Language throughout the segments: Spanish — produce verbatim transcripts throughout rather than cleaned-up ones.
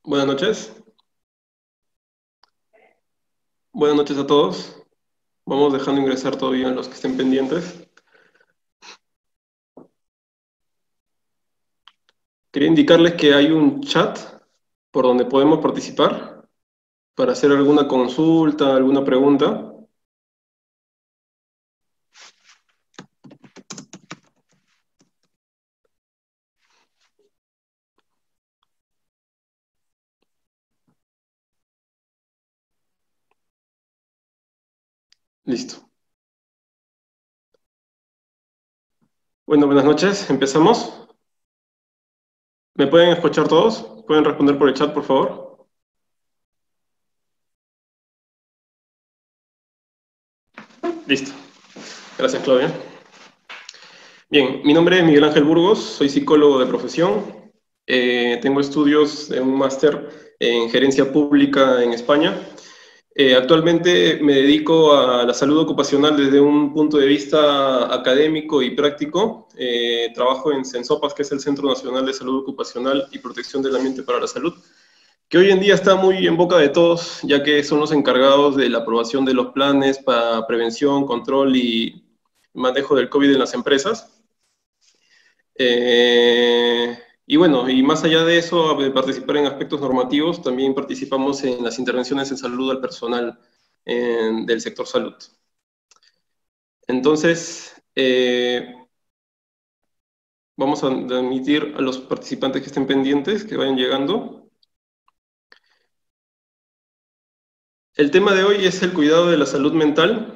Buenas noches. Buenas noches a todos. Vamos dejando ingresar todavía a los que estén pendientes. Quería indicarles que hay un chat por donde podemos participar para hacer alguna consulta, alguna pregunta. Listo. Bueno, buenas noches. ¿Empezamos? ¿Me pueden escuchar todos? ¿Pueden responder por el chat, por favor? Listo. Gracias, Claudia. Bien, mi nombre es Miguel Ángel Burgos, soy psicólogo de profesión. Eh, tengo estudios de un máster en gerencia pública en España. Eh, actualmente me dedico a la salud ocupacional desde un punto de vista académico y práctico. Eh, trabajo en CENSOPAS, que es el Centro Nacional de Salud Ocupacional y Protección del Ambiente para la Salud, que hoy en día está muy en boca de todos, ya que son los encargados de la aprobación de los planes para prevención, control y manejo del COVID en las empresas. Eh, y bueno, y más allá de eso, de participar en aspectos normativos, también participamos en las intervenciones en salud al personal en, del sector salud. Entonces, eh, vamos a admitir a los participantes que estén pendientes, que vayan llegando. El tema de hoy es el cuidado de la salud mental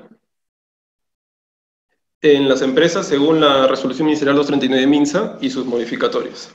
en las empresas según la Resolución Ministerial doscientos treinta y nueve de MINSA y sus modificatorios.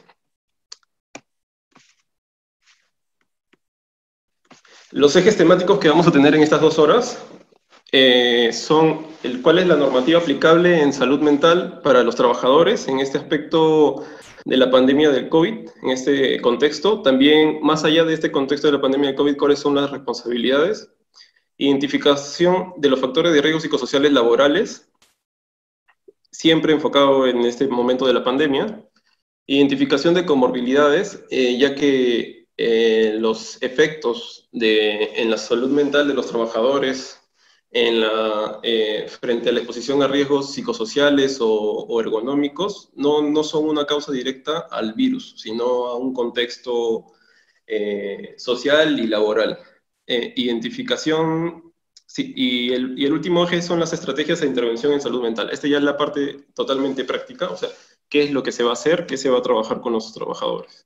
Los ejes temáticos que vamos a tener en estas dos horas eh, son el, cuál es la normativa aplicable en salud mental para los trabajadores en este aspecto de la pandemia del COVID, en este contexto. También, más allá de este contexto de la pandemia del COVID, cuáles son las responsabilidades. Identificación de los factores de riesgo psicosociales laborales, siempre enfocado en este momento de la pandemia. Identificación de comorbilidades, eh, ya que eh, los efectos de, en la salud mental de los trabajadores en la, eh, frente a la exposición a riesgos psicosociales o, o ergonómicos no, no son una causa directa al virus, sino a un contexto eh, social y laboral. Eh, identificación, sí, y, el, y el último eje son las estrategias de intervención en salud mental. Esta ya es la parte totalmente práctica, o sea, qué es lo que se va a hacer, qué se va a trabajar con los trabajadores.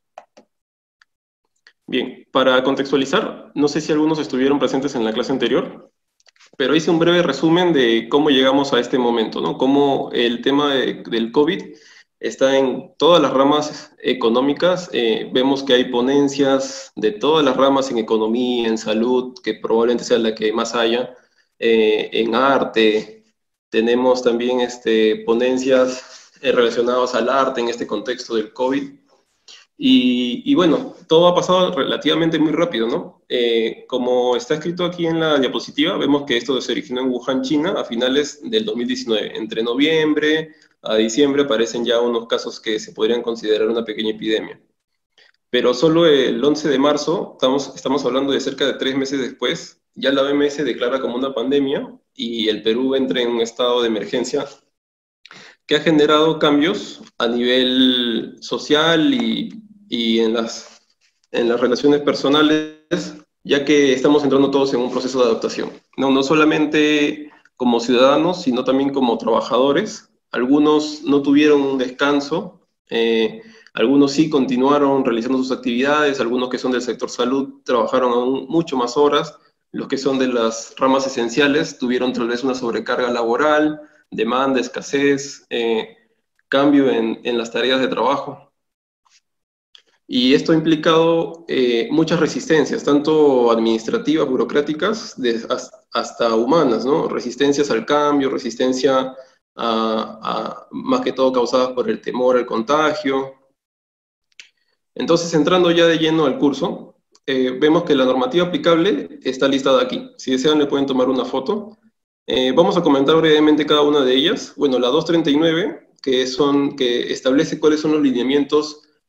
Bien, para contextualizar, no sé si algunos estuvieron presentes en la clase anterior, pero hice un breve resumen de cómo llegamos a este momento, ¿no? Cómo el tema de, del COVID está en todas las ramas económicas. Eh, vemos que hay ponencias de todas las ramas en economía, en salud, que probablemente sea la que más haya, eh, en arte. Tenemos también este, ponencias eh, relacionadas al arte en este contexto del COVID. Y, y, bueno, todo ha pasado relativamente muy rápido, ¿no? Eh, como está escrito aquí en la diapositiva, vemos que esto se originó en Wuhan, China, a finales del dos mil diecinueve. Entre noviembre a diciembre aparecen ya unos casos que se podrían considerar una pequeña epidemia. Pero solo el once de marzo, estamos, estamos hablando de cerca de tres meses después, ya la O M S declara como una pandemia y el Perú entra en un estado de emergencia que ha generado cambios a nivel social y, y en, las, en las relaciones personales, ya que estamos entrando todos en un proceso de adaptación. No, no solamente como ciudadanos, sino también como trabajadores. Algunos no tuvieron un descanso, eh, algunos sí continuaron realizando sus actividades, algunos que son del sector salud trabajaron aún mucho más horas, los que son de las ramas esenciales tuvieron tal vez una sobrecarga laboral, demanda, escasez, eh, cambio en, en, las tareas de trabajo. Y esto ha implicado eh, muchas resistencias, tanto administrativas, burocráticas, de, hasta humanas, ¿no? Resistencias al cambio, resistencia a, a, más que todo causadas por el temor al contagio. Entonces, entrando ya de lleno al curso, eh, vemos que la normativa aplicable está listada aquí. Si desean, le pueden tomar una foto. Eh, vamos a comentar brevemente cada una de ellas. Bueno, la doscientos treinta y nueve, que, son, que establece cuáles son los lineamientos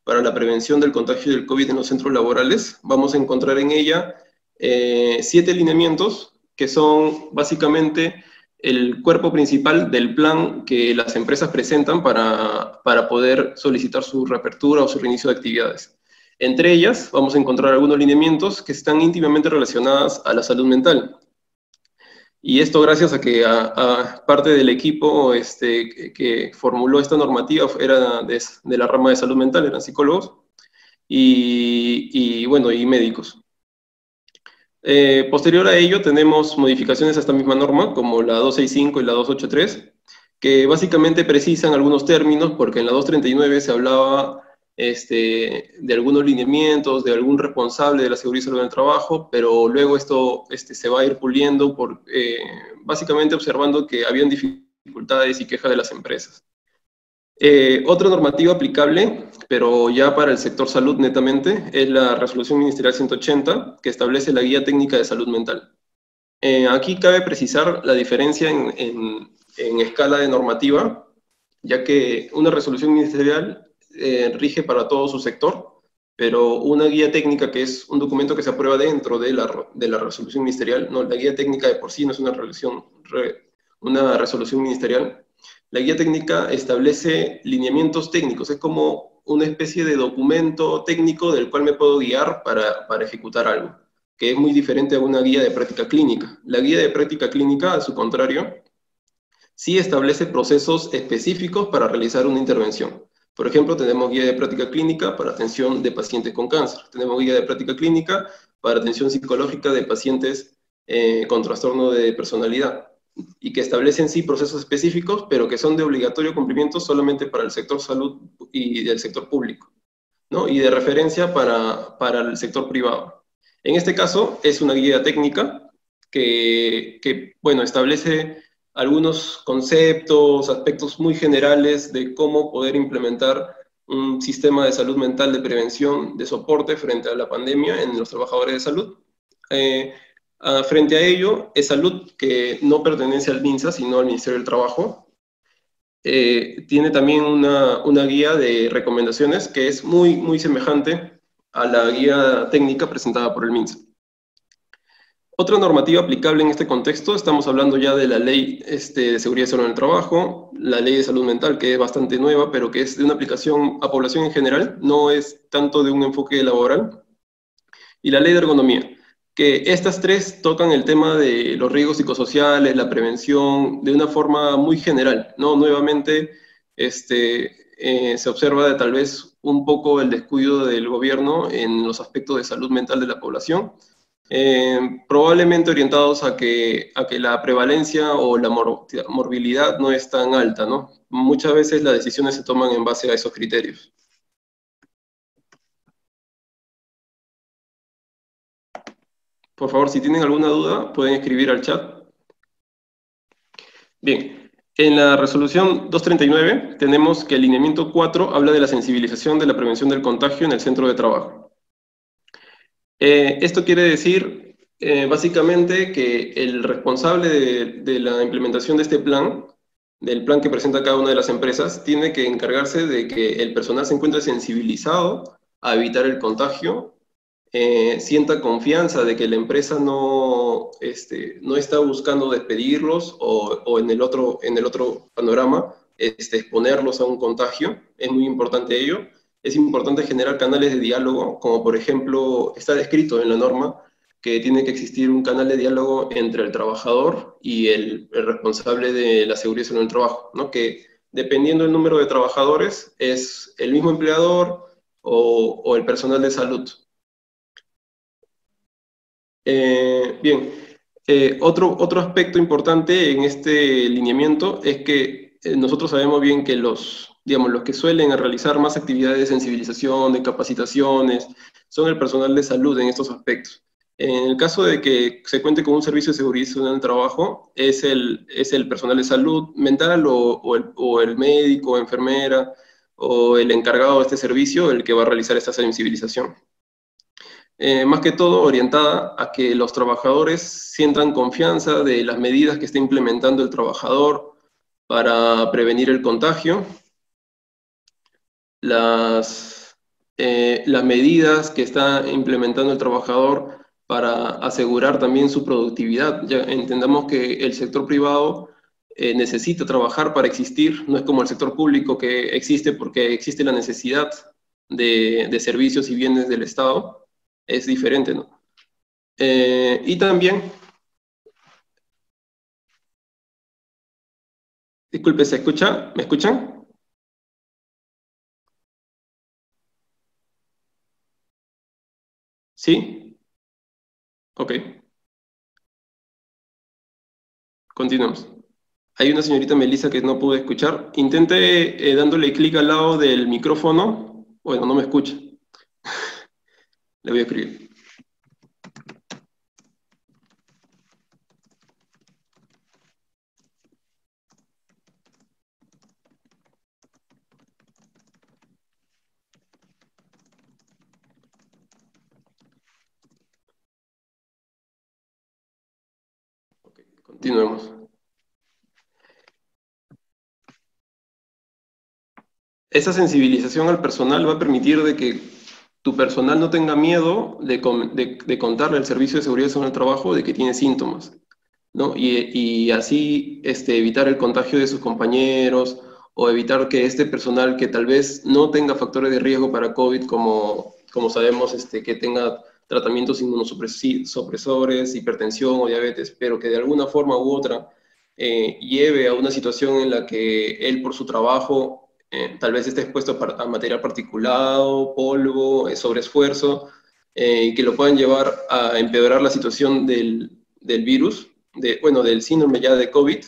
para la prevención del contagio del COVID en los centros laborales, vamos a encontrar en ella eh, siete lineamientos que son básicamente el cuerpo principal del plan que las empresas presentan para, para poder solicitar su reapertura o su reinicio de actividades. Entre ellas vamos a encontrar algunos lineamientos que están íntimamente relacionados a la salud mental. Y esto gracias a que a, a parte del equipo este, que, que formuló esta normativa era de, de la rama de salud mental, eran psicólogos y, y bueno, y médicos. Eh, posterior a ello tenemos modificaciones a esta misma norma, como la doscientos sesenta y cinco y la doscientos ochenta y tres, que básicamente precisan algunos términos, porque en la doscientos treinta y nueve se hablaba este, de algunos lineamientos, de algún responsable de la seguridad y salud en el trabajo, pero luego esto este, se va a ir puliendo, por, eh, básicamente observando que habían dificultades y quejas de las empresas. Eh, otra normativa aplicable, pero ya para el sector salud netamente, es la Resolución Ministerial ciento ochenta, que establece la Guía Técnica de Salud Mental. Eh, aquí cabe precisar la diferencia en, en, en escala de normativa, ya que una resolución ministerial eh, rige para todo su sector, pero una guía técnica, que es un documento que se aprueba dentro de la, de la resolución ministerial, no, la guía técnica de por sí no es una resolución, una resolución ministerial. La guía técnica establece lineamientos técnicos, es como una especie de documento técnico del cual me puedo guiar para, para ejecutar algo, que es muy diferente a una guía de práctica clínica. La guía de práctica clínica, a su contrario, sí establece procesos específicos para realizar una intervención. Por ejemplo, tenemos guía de práctica clínica para atención de pacientes con cáncer, tenemos guía de práctica clínica para atención psicológica de pacientes eh, con trastorno de personalidad, y que establecen sí procesos específicos, pero que son de obligatorio cumplimiento solamente para el sector salud y del sector público, ¿no? Y de referencia para, para el sector privado. En este caso, es una guía técnica que, que, bueno, establece algunos conceptos, aspectos muy generales de cómo poder implementar un sistema de salud mental de prevención, de soporte frente a la pandemia en los trabajadores de salud. Eh, Uh, frente a ello, es salud que no pertenece al MINSA, sino al Ministerio del Trabajo. Eh, tiene también una, una guía de recomendaciones que es muy, muy semejante a la guía técnica presentada por el MINSA. Otra normativa aplicable en este contexto, estamos hablando ya de la Ley este, de Seguridad y Salud en el Trabajo, la Ley de Salud Mental, que es bastante nueva, pero que es de una aplicación a población en general, no es tanto de un enfoque laboral, y la Ley de Ergonomía, que estas tres tocan el tema de los riesgos psicosociales, la prevención, de una forma muy general, ¿no? Nuevamente, este, eh, se observa de, tal vez un poco el descuido del gobierno en los aspectos de salud mental de la población, eh, probablemente orientados a que, a que la prevalencia o la mor morbilidad no es tan alta, ¿no? Muchas veces las decisiones se toman en base a esos criterios. Por favor, si tienen alguna duda, pueden escribir al chat. Bien, en la resolución doscientos treinta y nueve tenemos que el lineamiento cuatro habla de la sensibilización de la prevención del contagio en el centro de trabajo. Eh, esto quiere decir, eh, básicamente, que el responsable de, de la implementación de este plan, del plan que presenta cada una de las empresas, tiene que encargarse de que el personal se encuentre sensibilizado a evitar el contagio, Eh, sienta confianza de que la empresa no, este, no está buscando despedirlos o, o en, el otro, en el otro panorama este, exponerlos a un contagio. Es muy importante ello. Es importante generar canales de diálogo, como por ejemplo está descrito en la norma que tiene que existir un canal de diálogo entre el trabajador y el, el responsable de la seguridad y salud en el trabajo, ¿no? Que dependiendo del número de trabajadores es el mismo empleador o, o el personal de salud. Eh, bien, eh, otro, otro aspecto importante en este lineamiento es que eh, nosotros sabemos bien que los, digamos, los que suelen realizar más actividades de sensibilización, de capacitaciones, son el personal de salud en estos aspectos. En el caso de que se cuente con un servicio de seguridad en el trabajo, es el, es el personal de salud mental o, o, el, o el médico, o enfermera, o el encargado de este servicio el que va a realizar esta sensibilización. Eh, más que todo orientada a que los trabajadores sientan confianza de las medidas que está implementando el trabajador para prevenir el contagio. Las, eh, las medidas que está implementando el trabajador para asegurar también su productividad. Ya entendamos que el sector privado eh, necesita trabajar para existir, no es como el sector público que existe porque existe la necesidad de, de servicios y bienes del Estado, es diferente, ¿no? Eh, y también, disculpe, ¿se escucha? ¿Me escuchan? ¿Sí? Ok, continuamos. Hay una señorita Melissa que no pude escuchar. Intente eh, dándole clic al lado del micrófono. Bueno, no me escucha. Le voy a escribir. Ok, continuemos. Esa sensibilización al personal va a permitir de que tu personal no tenga miedo de, de, de contarle al servicio de seguridad en el trabajo de que tiene síntomas, ¿no? Y, y así este, evitar el contagio de sus compañeros o evitar que este personal que tal vez no tenga factores de riesgo para COVID, como, como sabemos, este, que tenga tratamientos inmunosupresores, hipertensión o diabetes, pero que de alguna forma u otra eh, lleve a una situación en la que él por su trabajo eh, tal vez esté expuesto a, a material particulado, polvo, eh, sobreesfuerzo, eh, y que lo puedan llevar a empeorar la situación del, del virus, de, bueno, del síndrome ya de COVID,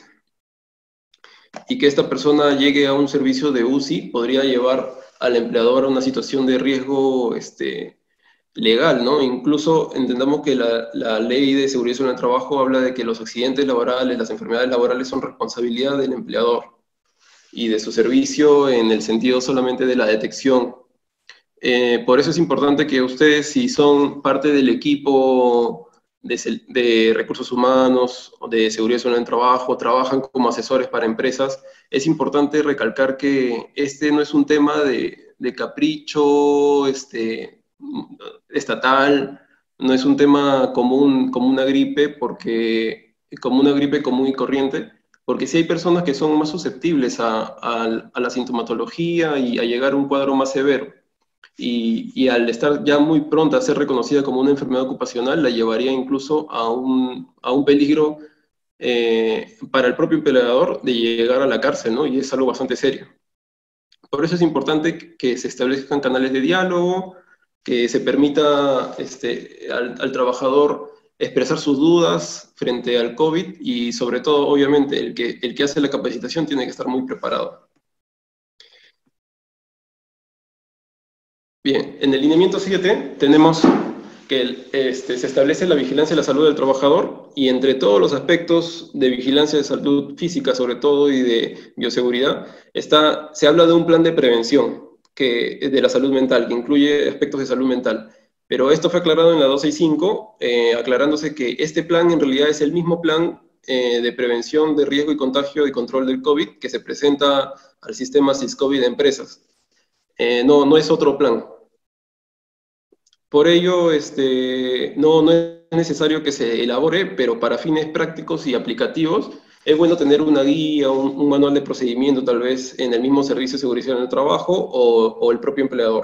y que esta persona llegue a un servicio de U C I, podría llevar al empleador a una situación de riesgo este, legal, ¿no? Incluso entendamos que la, la ley de seguridad en el trabajo habla de que los accidentes laborales, las enfermedades laborales son responsabilidad del empleador y de su servicio en el sentido solamente de la detección. Eh, por eso es importante que ustedes, si son parte del equipo de, de recursos humanos o de seguridad en el trabajo, trabajan como asesores para empresas, es importante recalcar que este no es un tema de, de capricho este, estatal, no es un tema común, como una gripe, porque, como una gripe común y corriente, porque sí hay personas que son más susceptibles a, a, a la sintomatología y a llegar a un cuadro más severo. Y, y, al estar ya muy pronta a ser reconocida como una enfermedad ocupacional, la llevaría incluso a un, a un peligro eh, para el propio empleador de llegar a la cárcel, ¿no? Y es algo bastante serio. Por eso es importante que se establezcan canales de diálogo, que se permita este, al, al trabajador expresar sus dudas frente al COVID y sobre todo, obviamente, el que, el que hace la capacitación tiene que estar muy preparado. Bien, en el lineamiento siete tenemos que este, se establece la vigilancia de la salud del trabajador y entre todos los aspectos de vigilancia de salud física, sobre todo, y de bioseguridad, está, se habla de un plan de prevención que, de la salud mental, que incluye aspectos de salud mental. Pero esto fue aclarado en la doscientos sesenta y cinco, eh, aclarándose que este plan en realidad es el mismo plan eh, de prevención de riesgo y contagio y control del COVID que se presenta al sistema SISCOVID de empresas. Eh, no, no es otro plan. Por ello, este, no, no es necesario que se elabore, pero para fines prácticos y aplicativos, es bueno tener una guía, un, un manual de procedimiento, tal vez en el mismo servicio de seguridad en el trabajo o, o el propio empleador.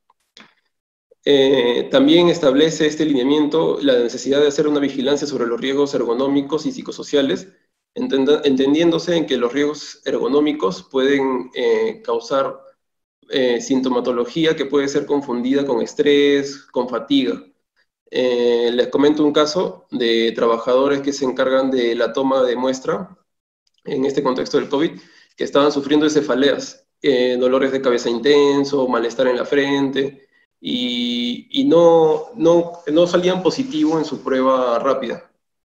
Eh, también establece este lineamiento la necesidad de hacer una vigilancia sobre los riesgos ergonómicos y psicosociales, entendiéndose en que los riesgos ergonómicos pueden eh, causar eh, sintomatología que puede ser confundida con estrés, con fatiga. Eh, les comento un caso de trabajadores que se encargan de la toma de muestra en este contexto del COVID, que estaban sufriendo de cefaleas, eh, dolores de cabeza intenso, malestar en la frente, y, y no, no, no salían positivo en su prueba rápida,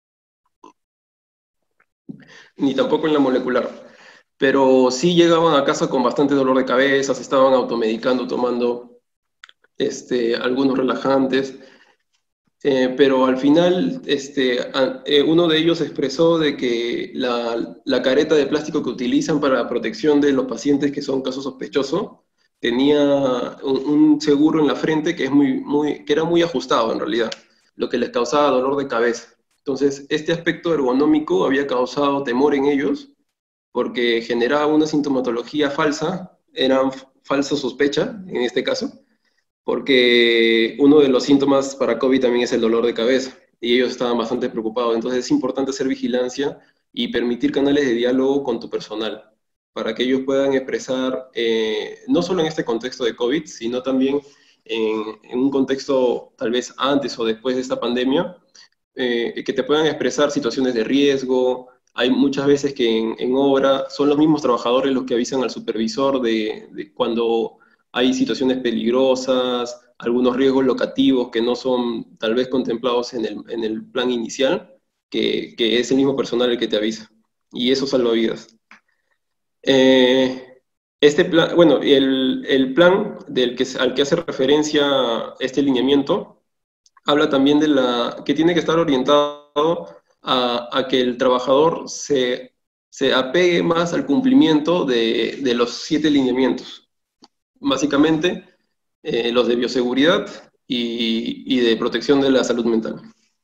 ni tampoco en la molecular. Pero sí llegaban a casa con bastante dolor de cabeza, se estaban automedicando, tomando este, algunos relajantes, eh, pero al final este, a, eh, uno de ellos expresó de que la, la careta de plástico que utilizan para la protección de los pacientes que son casos sospechosos, tenía un, un seguro en la frente que, es muy, muy, que era muy ajustado en realidad, lo que les causaba dolor de cabeza. Entonces, este aspecto ergonómico había causado temor en ellos porque generaba una sintomatología falsa, eran falsa sospecha en este caso, porque uno de los síntomas para COVID también es el dolor de cabeza, y ellos estaban bastante preocupados. Entonces es importante hacer vigilancia y permitir canales de diálogo con tu personal, para que ellos puedan expresar, eh, no solo en este contexto de COVID, sino también en, en un contexto tal vez antes o después de esta pandemia, eh, que te puedan expresar situaciones de riesgo. Hay muchas veces que en, en obra son los mismos trabajadores los que avisan al supervisor de, de cuando hay situaciones peligrosas, algunos riesgos locativos que no son tal vez contemplados en el, en el plan inicial, que, que es el mismo personal el que te avisa. Y eso salva vidas. Eh, este plan, bueno, el, el plan del que, al que hace referencia este lineamiento habla también de la que tiene que estar orientado a, a que el trabajador se, se apegue más al cumplimiento de, de los siete lineamientos. Básicamente, eh, los de bioseguridad y, y de protección de la salud mental.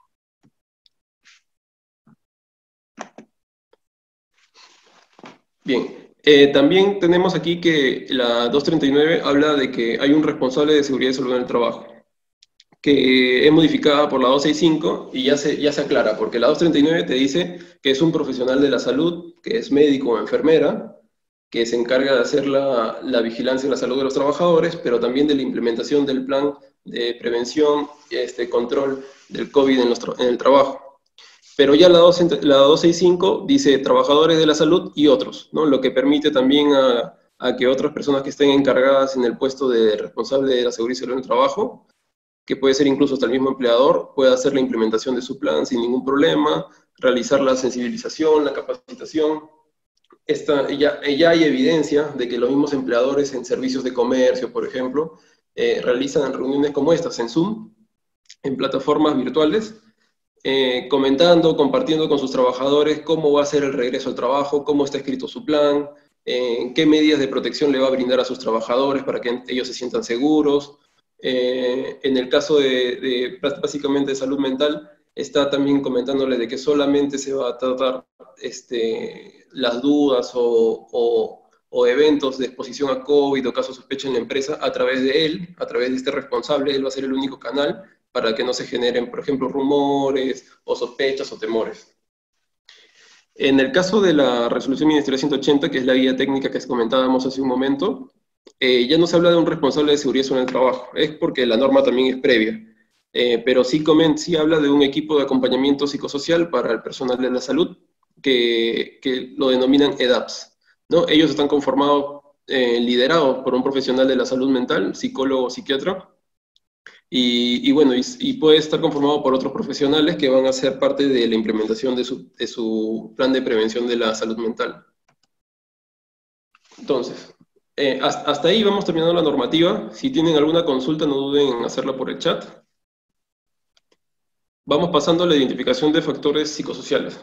Bien, eh, también tenemos aquí que la doscientos treinta y nueve habla de que hay un responsable de seguridad y salud en el trabajo, que es modificada por la doscientos sesenta y cinco y ya se, ya se aclara, porque la doscientos treinta y nueve te dice que es un profesional de la salud, que es médico o enfermera, que se encarga de hacer la, la vigilancia de la salud de los trabajadores, pero también de la implementación del plan de prevención y este, control del COVID en, los en el trabajo. Pero ya la, doscientos sesenta y cinco dice trabajadores de la salud y otros, ¿no? Lo que permite también a, a que otras personas que estén encargadas en el puesto de responsable de la seguridad y salud en el trabajo, que puede ser incluso hasta el mismo empleador, pueda hacer la implementación de su plan sin ningún problema, realizar la sensibilización, la capacitación. Esta, ya, ya hay evidencia de que los mismos empleadores en servicios de comercio, por ejemplo, eh, realizan reuniones como estas en Zoom, en plataformas virtuales, eh, comentando, compartiendo con sus trabajadores cómo va a ser el regreso al trabajo, cómo está escrito su plan, eh, qué medidas de protección le va a brindar a sus trabajadores para que ellos se sientan seguros. Eh, en el caso de, de, básicamente, de salud mental, está también comentándole de que solamente se va a tratar este, las dudas o, o, o eventos de exposición a COVID o casos sospecha en la empresa a través de él, a través de este responsable. Él va a ser el único canal para que no se generen, por ejemplo, rumores o sospechas o temores. En el caso de la resolución ministerial ciento ochenta, que es la guía técnica que comentábamos hace un momento, eh, ya no se habla de un responsable de seguridad sobre el trabajo, es porque la norma también es previa, eh, pero sí, coment, sí habla de un equipo de acompañamiento psicosocial para el personal de la salud, que, que lo denominan E D A P S, ¿no? Ellos están conformados, eh, liderados por un profesional de la salud mental, psicólogo o psiquiatra, y, y bueno, y, y puede estar conformado por otros profesionales que van a ser parte de la implementación de su, de su plan de prevención de la salud mental. Entonces, eh, hasta, hasta ahí vamos terminando la normativa. Si tienen alguna consulta, no duden en hacerla por el chat. Vamos pasando a la identificación de factores psicosociales.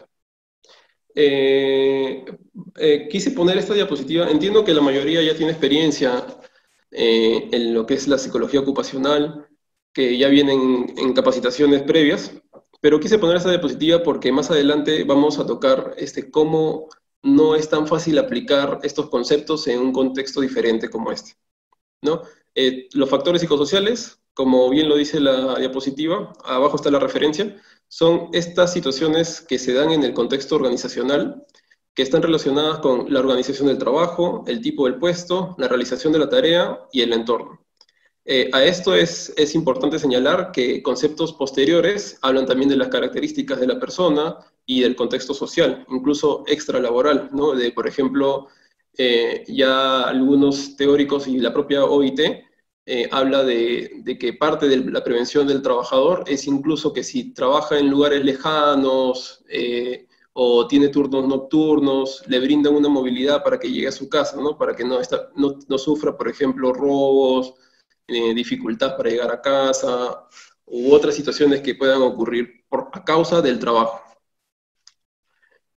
Eh, eh, quise poner esta diapositiva. Entiendo que la mayoría ya tiene experiencia eh, en lo que es la psicología ocupacional, que ya vienen en capacitaciones previas, pero quise poner esta diapositiva porque más adelante vamos a tocar este, cómo no es tan fácil aplicar estos conceptos en un contexto diferente como este, ¿no? Eh, los factores psicosociales, como bien lo dice la diapositiva, abajo está la referencia, son estas situaciones que se dan en el contexto organizacional, que están relacionadas con la organización del trabajo, el tipo del puesto, la realización de la tarea y el entorno. Eh, a esto es, es importante señalar que conceptos posteriores hablan también de las características de la persona y del contexto social, incluso extralaboral, ¿no? De, por ejemplo, eh, ya algunos teóricos y la propia O I T eh, habla de, de que parte de la prevención del trabajador es incluso que si trabaja en lugares lejanos eh, o tiene turnos nocturnos, le brindan una movilidad para que llegue a su casa, ¿no? Para que no, está, no, no sufra, por ejemplo, robos, Eh, dificultad para llegar a casa, u otras situaciones que puedan ocurrir por, a causa del trabajo.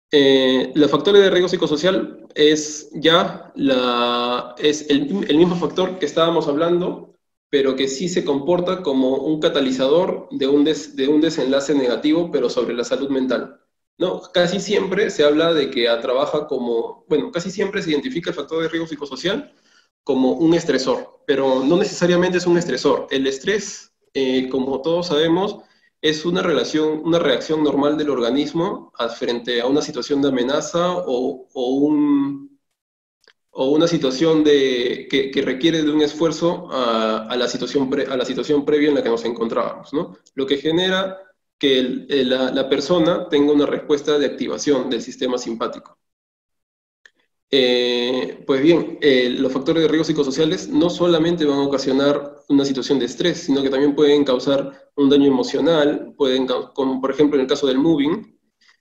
Eh, los factores de riesgo psicosocial es ya la, es el, el mismo factor que estábamos hablando, pero que sí se comporta como un catalizador de un, des, de un desenlace negativo, pero sobre la salud mental. ¿No? Casi siempre se habla de que trabaja como, bueno, casi siempre se identifica el factor de riesgo psicosocial como un estresor, pero no necesariamente es un estresor. El estrés, eh, como todos sabemos, es una, relación, una reacción normal del organismo a, frente a una situación de amenaza o, o, un, o una situación de, que, que, requiere de un esfuerzo a, a, la situación pre, a la situación previa en la que nos encontrábamos, ¿no? Lo que genera que el, la, la persona tenga una respuesta de activación del sistema simpático. Eh, pues bien, eh, los factores de riesgo psicosociales no solamente van a ocasionar una situación de estrés, sino que también pueden causar un daño emocional, pueden, como por ejemplo en el caso del moving,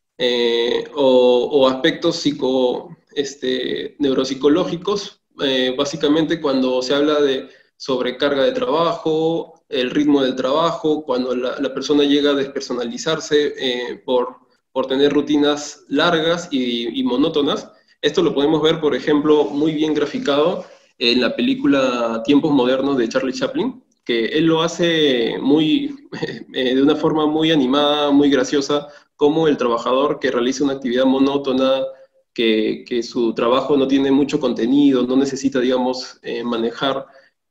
eh, o, o, aspectos psico, este, neuropsicológicos, eh, básicamente cuando se habla de sobrecarga de trabajo, el ritmo del trabajo, cuando la, la persona llega a despersonalizarse eh, por, por tener rutinas largas y, y monótonas. Esto lo podemos ver, por ejemplo, muy bien graficado en la película Tiempos Modernos de Charlie Chaplin, que él lo hace muy, eh, de una forma muy animada, muy graciosa, como el trabajador que realiza una actividad monótona, que, que su trabajo no tiene mucho contenido, no necesita, digamos, eh, manejar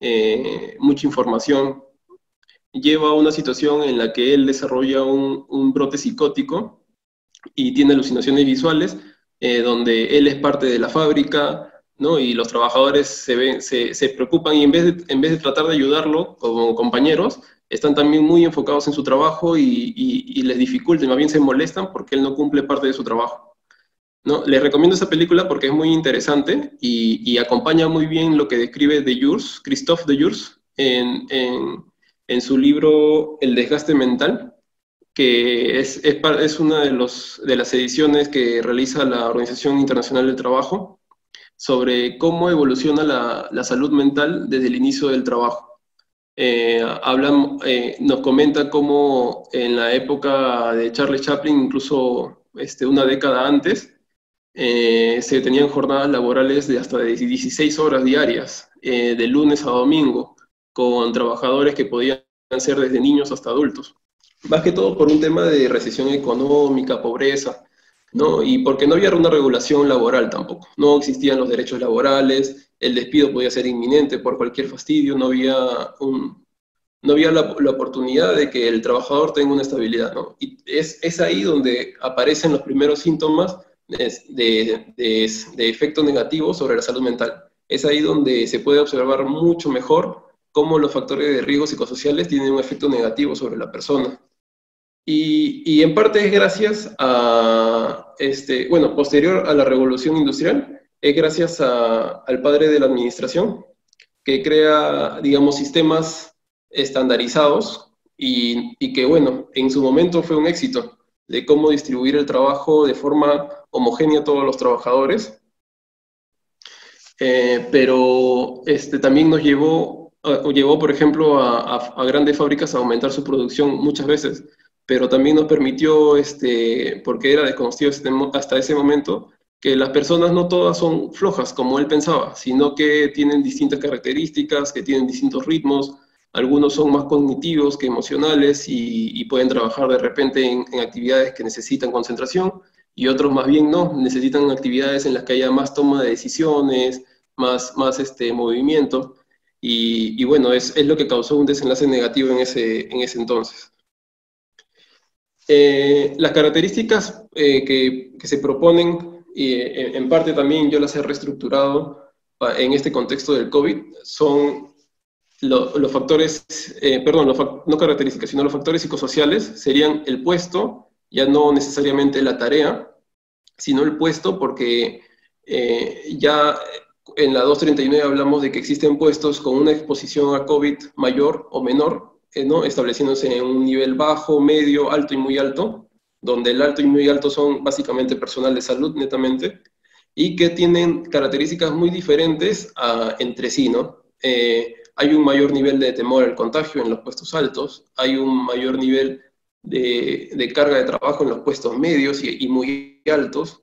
eh, mucha información, lleva a una situación en la que él desarrolla un, un brote psicótico y tiene alucinaciones visuales, eh, donde él es parte de la fábrica, ¿no? Y los trabajadores se, ven, se, se preocupan y en vez, de, en vez de tratar de ayudarlo como compañeros, están también muy enfocados en su trabajo y, y, y les dificulta, y más bien se molestan porque él no cumple parte de su trabajo, ¿no? Les recomiendo esa película porque es muy interesante y, y acompaña muy bien lo que describe Dejurs, Christophe Dejurs, en, en, en su libro El desgaste mental, que es, es, es una de, los, de las ediciones que realiza la Organización Internacional del Trabajo sobre cómo evoluciona la, la salud mental desde el inicio del trabajo. Eh, hablan, eh, nos comenta cómo en la época de Charlie Chaplin, incluso este, una década antes, eh, se tenían jornadas laborales de hasta de dieciséis horas diarias, eh, de lunes a domingo, con trabajadores que podían ser desde niños hasta adultos. Más que todo por un tema de recesión económica, pobreza, ¿no? Y porque no había una regulación laboral tampoco. No existían los derechos laborales, el despido podía ser inminente por cualquier fastidio, no había, un, no había la, la oportunidad de que el trabajador tenga una estabilidad, ¿no? Y es, es ahí donde aparecen los primeros síntomas de, de, de, de efecto negativo sobre la salud mental. Es ahí donde se puede observar mucho mejor cómo los factores de riesgo psicosociales tienen un efecto negativo sobre la persona. Y, y, en parte es gracias a, este, bueno, posterior a la revolución industrial, es gracias a, al padre de la administración, que crea, digamos, sistemas estandarizados y, y que, bueno, en su momento fue un éxito de cómo distribuir el trabajo de forma homogénea a todos los trabajadores, eh, pero este, también nos llevó, uh, llevó, por ejemplo, a, a, a grandes fábricas a aumentar su producción muchas veces, pero también nos permitió, este, porque era desconocido hasta ese momento, que las personas no todas son flojas como él pensaba, sino que tienen distintas características, que tienen distintos ritmos, algunos son más cognitivos que emocionales y, y pueden trabajar de repente en, en actividades que necesitan concentración, y otros más bien no, necesitan actividades en las que haya más toma de decisiones, más, más este, movimiento, y, y bueno, es, es, lo que causó un desenlace negativo en ese, en ese entonces. Eh, las características eh, que, que, se proponen, y eh, en parte también yo las he reestructurado en este contexto del COVID, son lo, los factores, eh, perdón, los, no características, sino los factores psicosociales serían el puesto, ya no necesariamente la tarea, sino el puesto, porque eh, ya en la doscientos treinta y nueve hablamos de que existen puestos con una exposición a COVID mayor o menor, eh, ¿no? Estableciéndose en un nivel bajo, medio, alto y muy alto, donde el alto y muy alto son básicamente personal de salud netamente, y que tienen características muy diferentes a, entre sí, ¿no? Eh, hay un mayor nivel de temor al contagio en los puestos altos, hay un mayor nivel de, de carga de trabajo en los puestos medios y, y muy altos,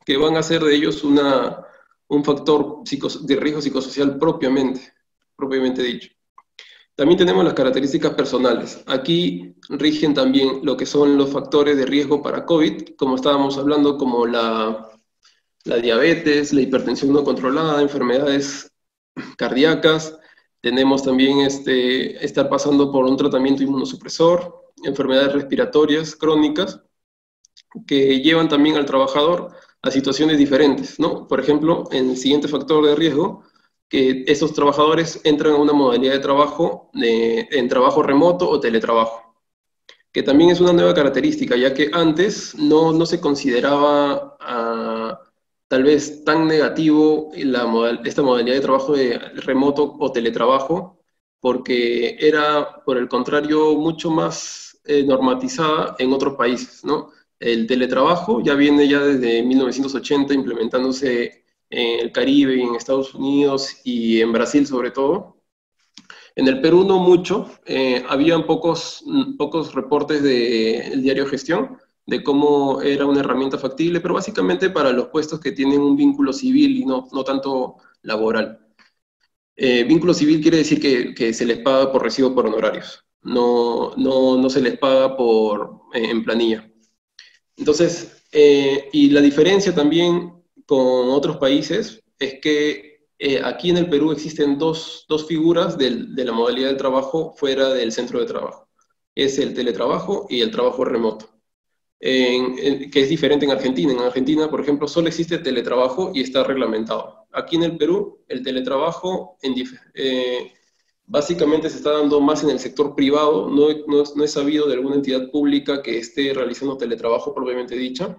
que van a hacer de ellos una, un factor psicos, de riesgo psicosocial propiamente, propiamente dicho. También tenemos las características personales. Aquí rigen también lo que son los factores de riesgo para COVID, como estábamos hablando, como la, la diabetes, la hipertensión no controlada, enfermedades cardíacas. Tenemos también este, estar pasando por un tratamiento inmunosupresor, enfermedades respiratorias crónicas, que llevan también al trabajador a situaciones diferentes, ¿no? Por ejemplo, en el siguiente factor de riesgo, que esos trabajadores entran a una modalidad de trabajo de, en trabajo remoto o teletrabajo, que también es una nueva característica, ya que antes no, no se consideraba uh, tal vez tan negativo la modal, esta modalidad de trabajo de remoto o teletrabajo, porque era, por el contrario, mucho más eh, normatizada en otros países, ¿no? El teletrabajo ya viene ya desde mil novecientos ochenta implementándose en el Caribe, en Estados Unidos y en Brasil sobre todo. En el Perú no mucho, eh, habían pocos, pocos reportes del diario Gestión de cómo era una herramienta factible, pero básicamente para los puestos que tienen un vínculo civil y no, no tanto laboral. Eh, vínculo civil quiere decir que, que se les paga por recibo por honorarios, no, no, no se les paga por, eh, en planilla. Entonces, eh, y la diferencia también con otros países es que eh, aquí en el Perú existen dos, dos figuras del, de la modalidad de trabajo fuera del centro de trabajo. Es el teletrabajo y el trabajo remoto, en, en, que es diferente en Argentina. En Argentina, por ejemplo, solo existe teletrabajo y está reglamentado. Aquí en el Perú, el teletrabajo en, eh, básicamente se está dando más en el sector privado, no, no, no he sabido de alguna entidad pública que esté realizando teletrabajo propiamente dicha.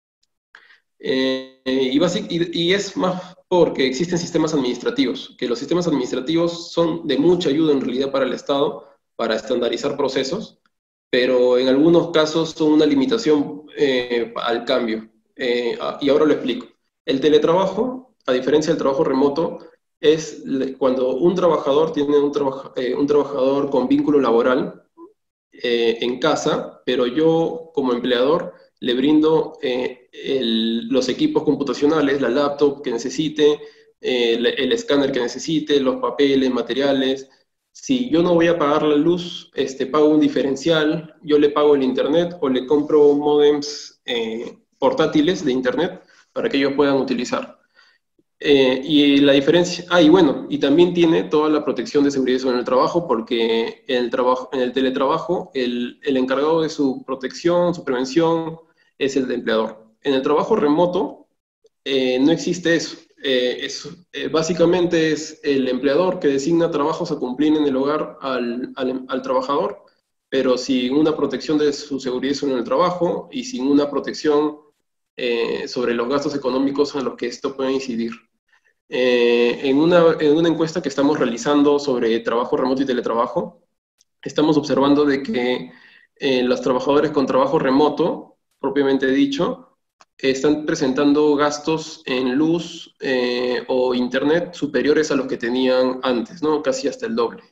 Eh, y, basic, y, y es más porque existen sistemas administrativos, que los sistemas administrativos son de mucha ayuda en realidad para el Estado, para estandarizar procesos, pero en algunos casos son una limitación eh, al cambio. Eh, y ahora lo explico. El teletrabajo, a diferencia del trabajo remoto, es cuando un trabajador tiene un, traba, eh, un trabajador con vínculo laboral eh, en casa, pero yo como empleador le brindo eh, el, los equipos computacionales, la laptop que necesite, eh, el, el escáner que necesite, los papeles, materiales. Si yo no voy a pagar la luz, este, pago un diferencial, yo le pago el internet o le compro módems eh, portátiles de internet para que ellos puedan utilizar. Eh, y la diferencia, ah, y bueno, y también tiene toda la protección de seguridad en el trabajo, porque en el, trabajo, en el teletrabajo el, el encargado de su protección, su prevención, es el empleador. En el trabajo remoto eh, no existe eso. Eh, es, eh, básicamente es el empleador que designa trabajos a cumplir en el hogar al, al, al trabajador, pero sin una protección de su seguridad en el trabajo y sin una protección eh, sobre los gastos económicos en los que esto puede incidir. Eh, en, una, en una encuesta que estamos realizando sobre trabajo remoto y teletrabajo, estamos observando de que eh, los trabajadores con trabajo remoto, propiamente dicho, están presentando gastos en luz eh, o internet superiores a los que tenían antes, ¿no? Casi hasta el doble.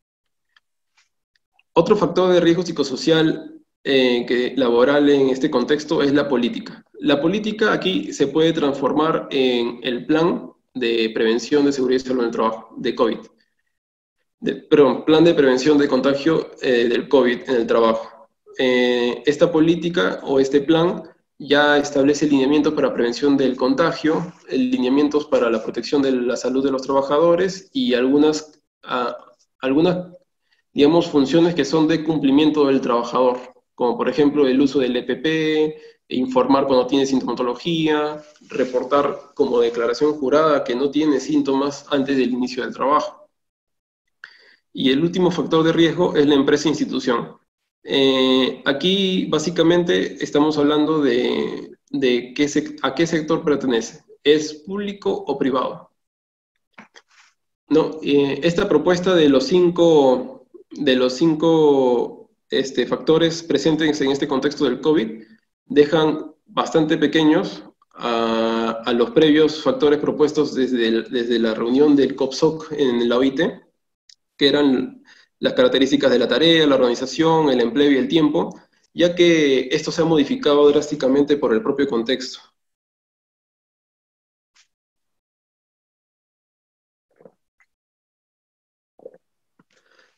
Otro factor de riesgo psicosocial eh, que, laboral en este contexto es la política. La política aquí se puede transformar en el plan de prevención de seguridad y salud en el trabajo, de COVID. De, perdón, plan de prevención de contagio eh, del COVID en el trabajo. Eh, esta política o este plan ya establece lineamientos para prevención del contagio, lineamientos para la protección de la salud de los trabajadores y algunas, a, algunas, digamos, funciones que son de cumplimiento del trabajador, como por ejemplo el uso del E P P, informar cuando tiene sintomatología, reportar como declaración jurada que no tiene síntomas antes del inicio del trabajo. Y el último factor de riesgo es la empresa e institución. Eh, aquí básicamente estamos hablando de, de qué se, a qué sector pertenece. ¿Es público o privado? No, eh, esta propuesta de los cinco, de los cinco este, factores presentes en este contexto del COVID dejan bastante pequeños a, a los previos factores propuestos desde, el, desde la reunión del COPSOC en la O I T, que eran las características de la tarea, la organización, el empleo y el tiempo, ya que esto se ha modificado drásticamente por el propio contexto.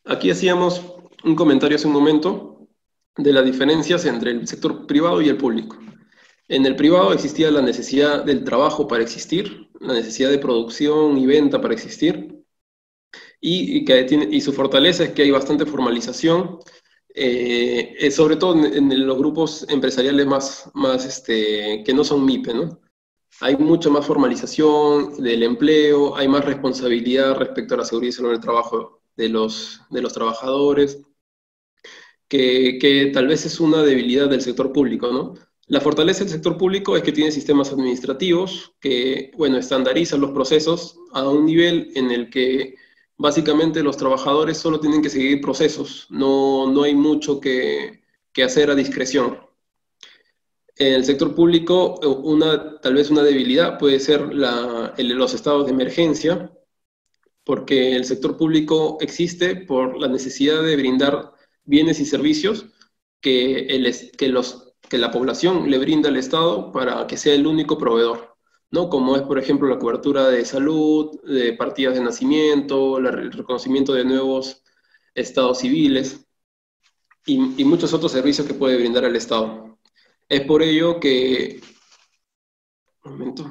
Aquí hacíamos un comentario hace un momento de las diferencias entre el sector privado y el público. En el privado existía la necesidad del trabajo para existir, la necesidad de producción y venta para existir, y, y que tiene, y su fortaleza es que hay bastante formalización, eh, eh, sobre todo en, en, los grupos empresariales más, más este, que no son M I P E, ¿no? Hay mucha más formalización del empleo, hay más responsabilidad respecto a la seguridad y salud del trabajo de los, de los trabajadores, que, que tal vez es una debilidad del sector público, ¿no? La fortaleza del sector público es que tiene sistemas administrativos que, bueno, estandarizan los procesos a un nivel en el que básicamente los trabajadores solo tienen que seguir procesos, no, no hay mucho que, que hacer a discreción. En el sector público, una, tal vez una debilidad puede ser la, el, los estados de emergencia, porque el sector público existe por la necesidad de brindar bienes y servicios que, el, que, los, que la población le brinda al Estado para que sea el único proveedor, ¿no? Como es, por ejemplo, la cobertura de salud, de partidas de nacimiento, el reconocimiento de nuevos estados civiles y, y muchos otros servicios que puede brindar el Estado. Es por ello que... Un momento.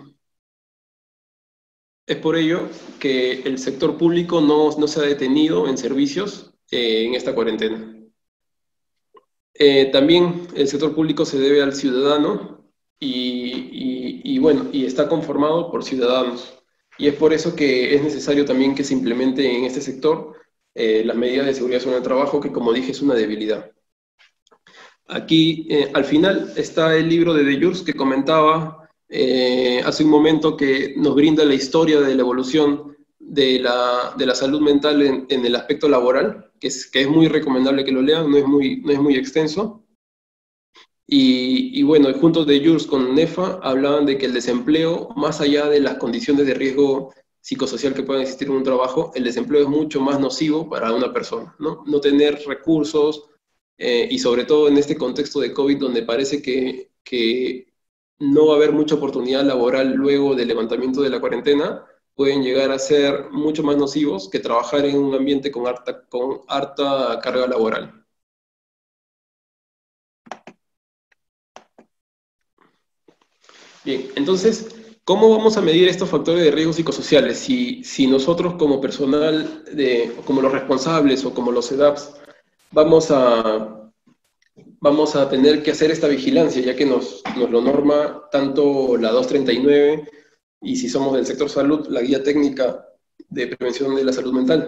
Es por ello que el sector público no, no se ha detenido en servicios eh, en esta cuarentena. Eh, también el sector público se debe al ciudadano y, y, y, bueno, y está conformado por ciudadanos. Y es por eso que es necesario también que se implemente en este sector eh, las medidas de seguridad sobre el trabajo, que como dije es una debilidad. Aquí eh, al final está el libro de Delors que comentaba Eh, hace un momento, que nos brinda la historia de la evolución de la, de la salud mental en, en el aspecto laboral, que es, que es muy recomendable que lo lean, no es muy, no es muy extenso. Y, y bueno, juntos de Delors con NEFA hablaban de que el desempleo, más allá de las condiciones de riesgo psicosocial que puedan existir en un trabajo, el desempleo es mucho más nocivo para una persona, ¿no? No tener recursos, eh, y sobre todo en este contexto de COVID, donde parece que, que no va a haber mucha oportunidad laboral luego del levantamiento de la cuarentena, pueden llegar a ser mucho más nocivos que trabajar en un ambiente con harta, con harta carga laboral. Bien, entonces, ¿cómo vamos a medir estos factores de riesgo psicosociales? Si, si nosotros como personal, de, como los responsables o como los E D A Ps, vamos a... vamos a tener que hacer esta vigilancia, ya que nos, nos lo norma tanto la doscientos treinta y nueve y si somos del sector salud, la guía técnica de prevención de la salud mental.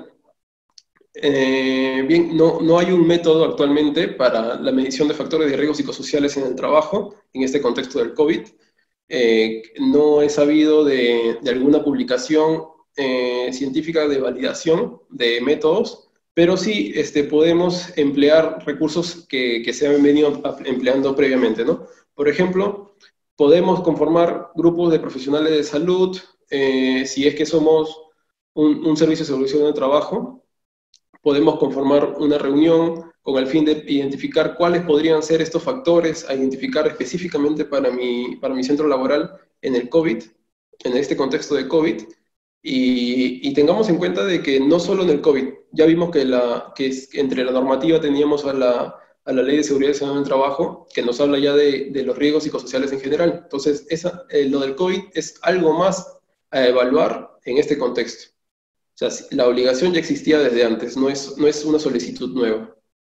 Eh, bien, no, no hay un método actualmente para la medición de factores de riesgo psicosociales en el trabajo, en este contexto del COVID. Eh, no he sabido de, de alguna publicación eh, científica de validación de métodos, pero sí este, podemos emplear recursos que, que se han venido empleando previamente, ¿no? Por ejemplo, podemos conformar grupos de profesionales de salud, eh, si es que somos un, un servicio de solución de trabajo, podemos conformar una reunión con el fin de identificar cuáles podrían ser estos factores a identificar específicamente para mi, para mi centro laboral en el COVID, en este contexto de COVID, y, y tengamos en cuenta de que no solo en el COVID, ya vimos que, la, que es, entre la normativa teníamos a la, a la Ley de Seguridad y Salud en el Trabajo, que nos habla ya de, de los riesgos psicosociales en general. Entonces, esa, eh, lo del COVID es algo más a evaluar en este contexto. O sea, la obligación ya existía desde antes, no es, no es una solicitud nueva.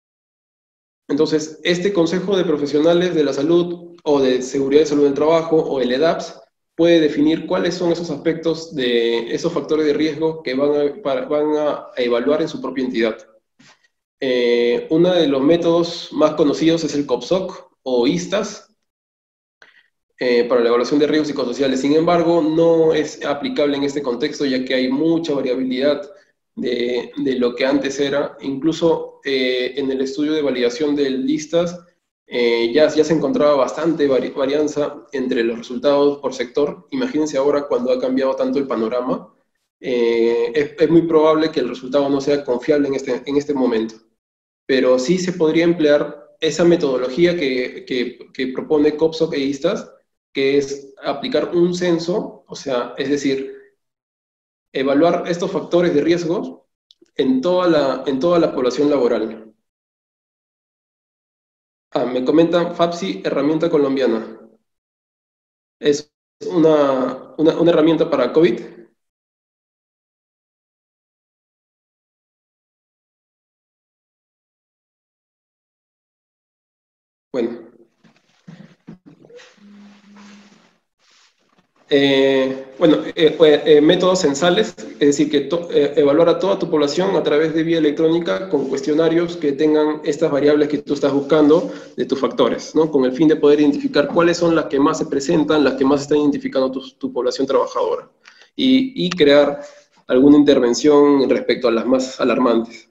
Entonces, este Consejo de Profesionales de la Salud o de Seguridad y Salud del Trabajo o el E D A P S puede definir cuáles son esos aspectos de esos factores de riesgo que van a, para, van a evaluar en su propia entidad. Eh, uno de los métodos más conocidos es el COPSOC o ISTAS, Eh, para la evaluación de riesgos psicosociales. Sin embargo, no es aplicable en este contexto, ya que hay mucha variabilidad de, de lo que antes era. Incluso eh, en el estudio de validación de listas, eh, ya, ya se encontraba bastante vari varianza entre los resultados por sector. Imagínense ahora cuando ha cambiado tanto el panorama. Eh, es, es muy probable que el resultado no sea confiable en este, en este momento. Pero sí se podría emplear esa metodología que, que, que propone COPSOC e ISTAS, que es aplicar un censo, o sea, es decir, evaluar estos factores de riesgos en toda la, en toda la población laboral. Ah, me comentan FAPSI, herramienta colombiana. Es una, una, una herramienta para COVID. Bueno, eh, bueno eh, pues, eh, métodos censales, es decir, que to, eh, evaluar a toda tu población a través de vía electrónica con cuestionarios que tengan estas variables que tú estás buscando de tus factores, ¿no? Con el fin de poder identificar cuáles son las que más se presentan, las que más están identificando tu, tu población trabajadora, y, y crear alguna intervención respecto a las más alarmantes.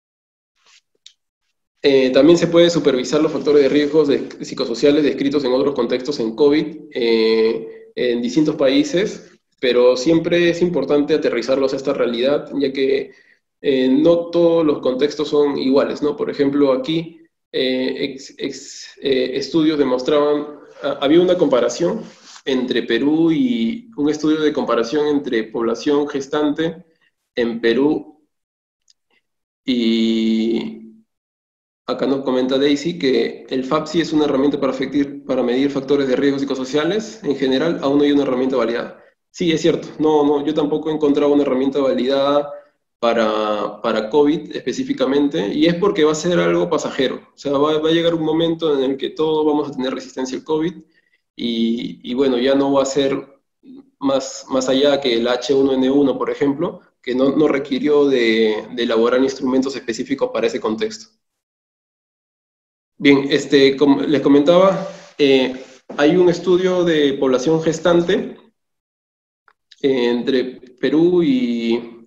Eh, también se puede supervisar los factores de riesgos de, psicosociales descritos en otros contextos en COVID eh, en distintos países, pero siempre es importante aterrizarlos a esta realidad, ya que eh, no todos los contextos son iguales, ¿no? Por ejemplo, aquí eh, ex, ex, eh, estudios demostraban, ah, había una comparación entre Perú y un estudio de comparación entre población gestante en Perú y acá nos comenta Daisy que el FAPSI es una herramienta para, efectir, para medir factores de riesgo psicosociales. En general, aún no hay una herramienta validada. Sí, es cierto. No, no, yo tampoco he encontrado una herramienta validada para, para COVID específicamente, y es porque va a ser algo pasajero. O sea, va, va a llegar un momento en el que todos vamos a tener resistencia al COVID y, y bueno, ya no va a ser más, más allá que el H uno N uno, por ejemplo, que no, no requirió de, de elaborar instrumentos específicos para ese contexto. Bien, este, como les comentaba, eh, hay un estudio de población gestante eh, entre Perú y,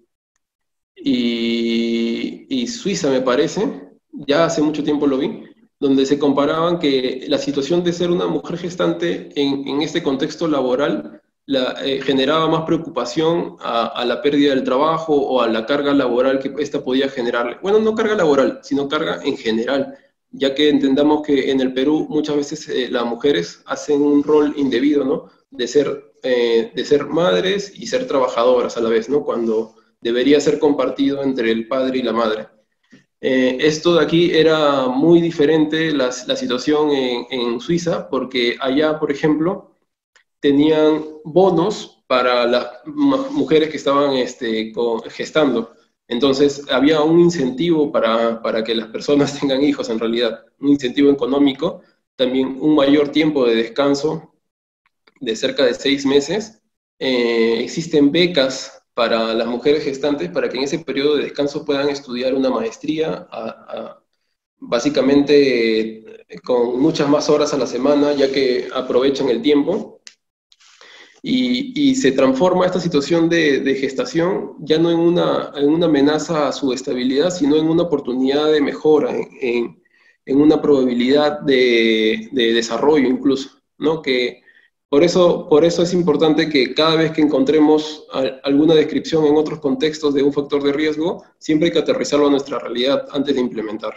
y, y Suiza, me parece, ya hace mucho tiempo lo vi, donde se comparaban que la situación de ser una mujer gestante en, en este contexto laboral la, eh, generaba más preocupación a, a la pérdida del trabajo o a la carga laboral que esta podía generarle. Bueno, no carga laboral, sino carga en general, ya que entendamos que en el Perú muchas veces eh, las mujeres hacen un rol indebido, ¿no? De ser, eh, de ser madres y ser trabajadoras a la vez, ¿no? Cuando debería ser compartido entre el padre y la madre. Eh, esto de aquí era muy diferente la, la situación en, en Suiza, porque allá, por ejemplo, tenían bonos para las mujeres que estaban este, con, gestando. Entonces, había un incentivo para, para que las personas tengan hijos, en realidad, un incentivo económico, también un mayor tiempo de descanso de cerca de seis meses. Eh, existen becas para las mujeres gestantes para que en ese periodo de descanso puedan estudiar una maestría, a, a, básicamente eh, con muchas más horas a la semana, ya que aprovechan el tiempo. Y, y se transforma esta situación de, de gestación ya no en una, en una amenaza a su estabilidad, sino en una oportunidad de mejora, en, en, en una probabilidad de, de desarrollo incluso, ¿no? Que por eso, por eso es importante que cada vez que encontremos a, alguna descripción en otros contextos de un factor de riesgo, siempre hay que aterrizarlo a nuestra realidad antes de implementar.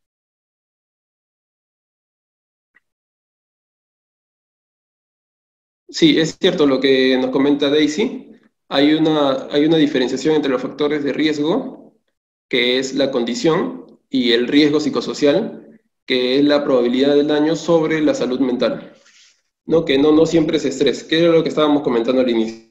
Sí, es cierto lo que nos comenta Daisy. Hay una, hay una diferenciación entre los factores de riesgo, que es la condición, y el riesgo psicosocial, que es la probabilidad del daño sobre la salud mental. ¿No? Que no, no siempre es estrés, que era lo que estábamos comentando al inicio.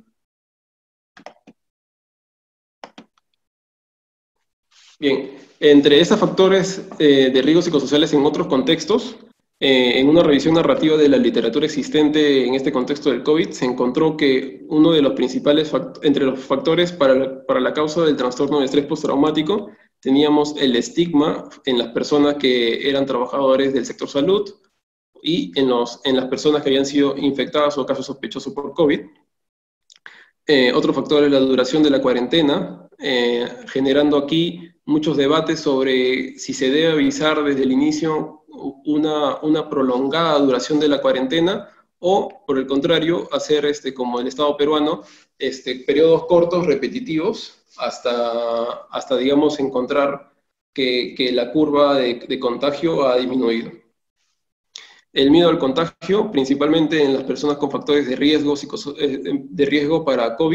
Bien, entre esos factores eh, de riesgos psicosociales en otros contextos, eh, en una revisión narrativa de la literatura existente en este contexto del COVID, se encontró que uno de los principales, entre los factores para la, para la causa del trastorno de estrés postraumático, teníamos el estigma en las personas que eran trabajadores del sector salud y en, los, en las personas que habían sido infectadas o casos sospechosos por COVID. Eh, otro factor es la duración de la cuarentena, eh, generando aquí muchos debates sobre si se debe avisar desde el inicio una, una prolongada duración de la cuarentena o, por el contrario, hacer, este, como el Estado peruano, este, periodos cortos, repetitivos, hasta, hasta digamos, encontrar que, que la curva de, de contagio ha disminuido. El miedo al contagio, principalmente en las personas con factores de riesgo, de riesgo para COVID,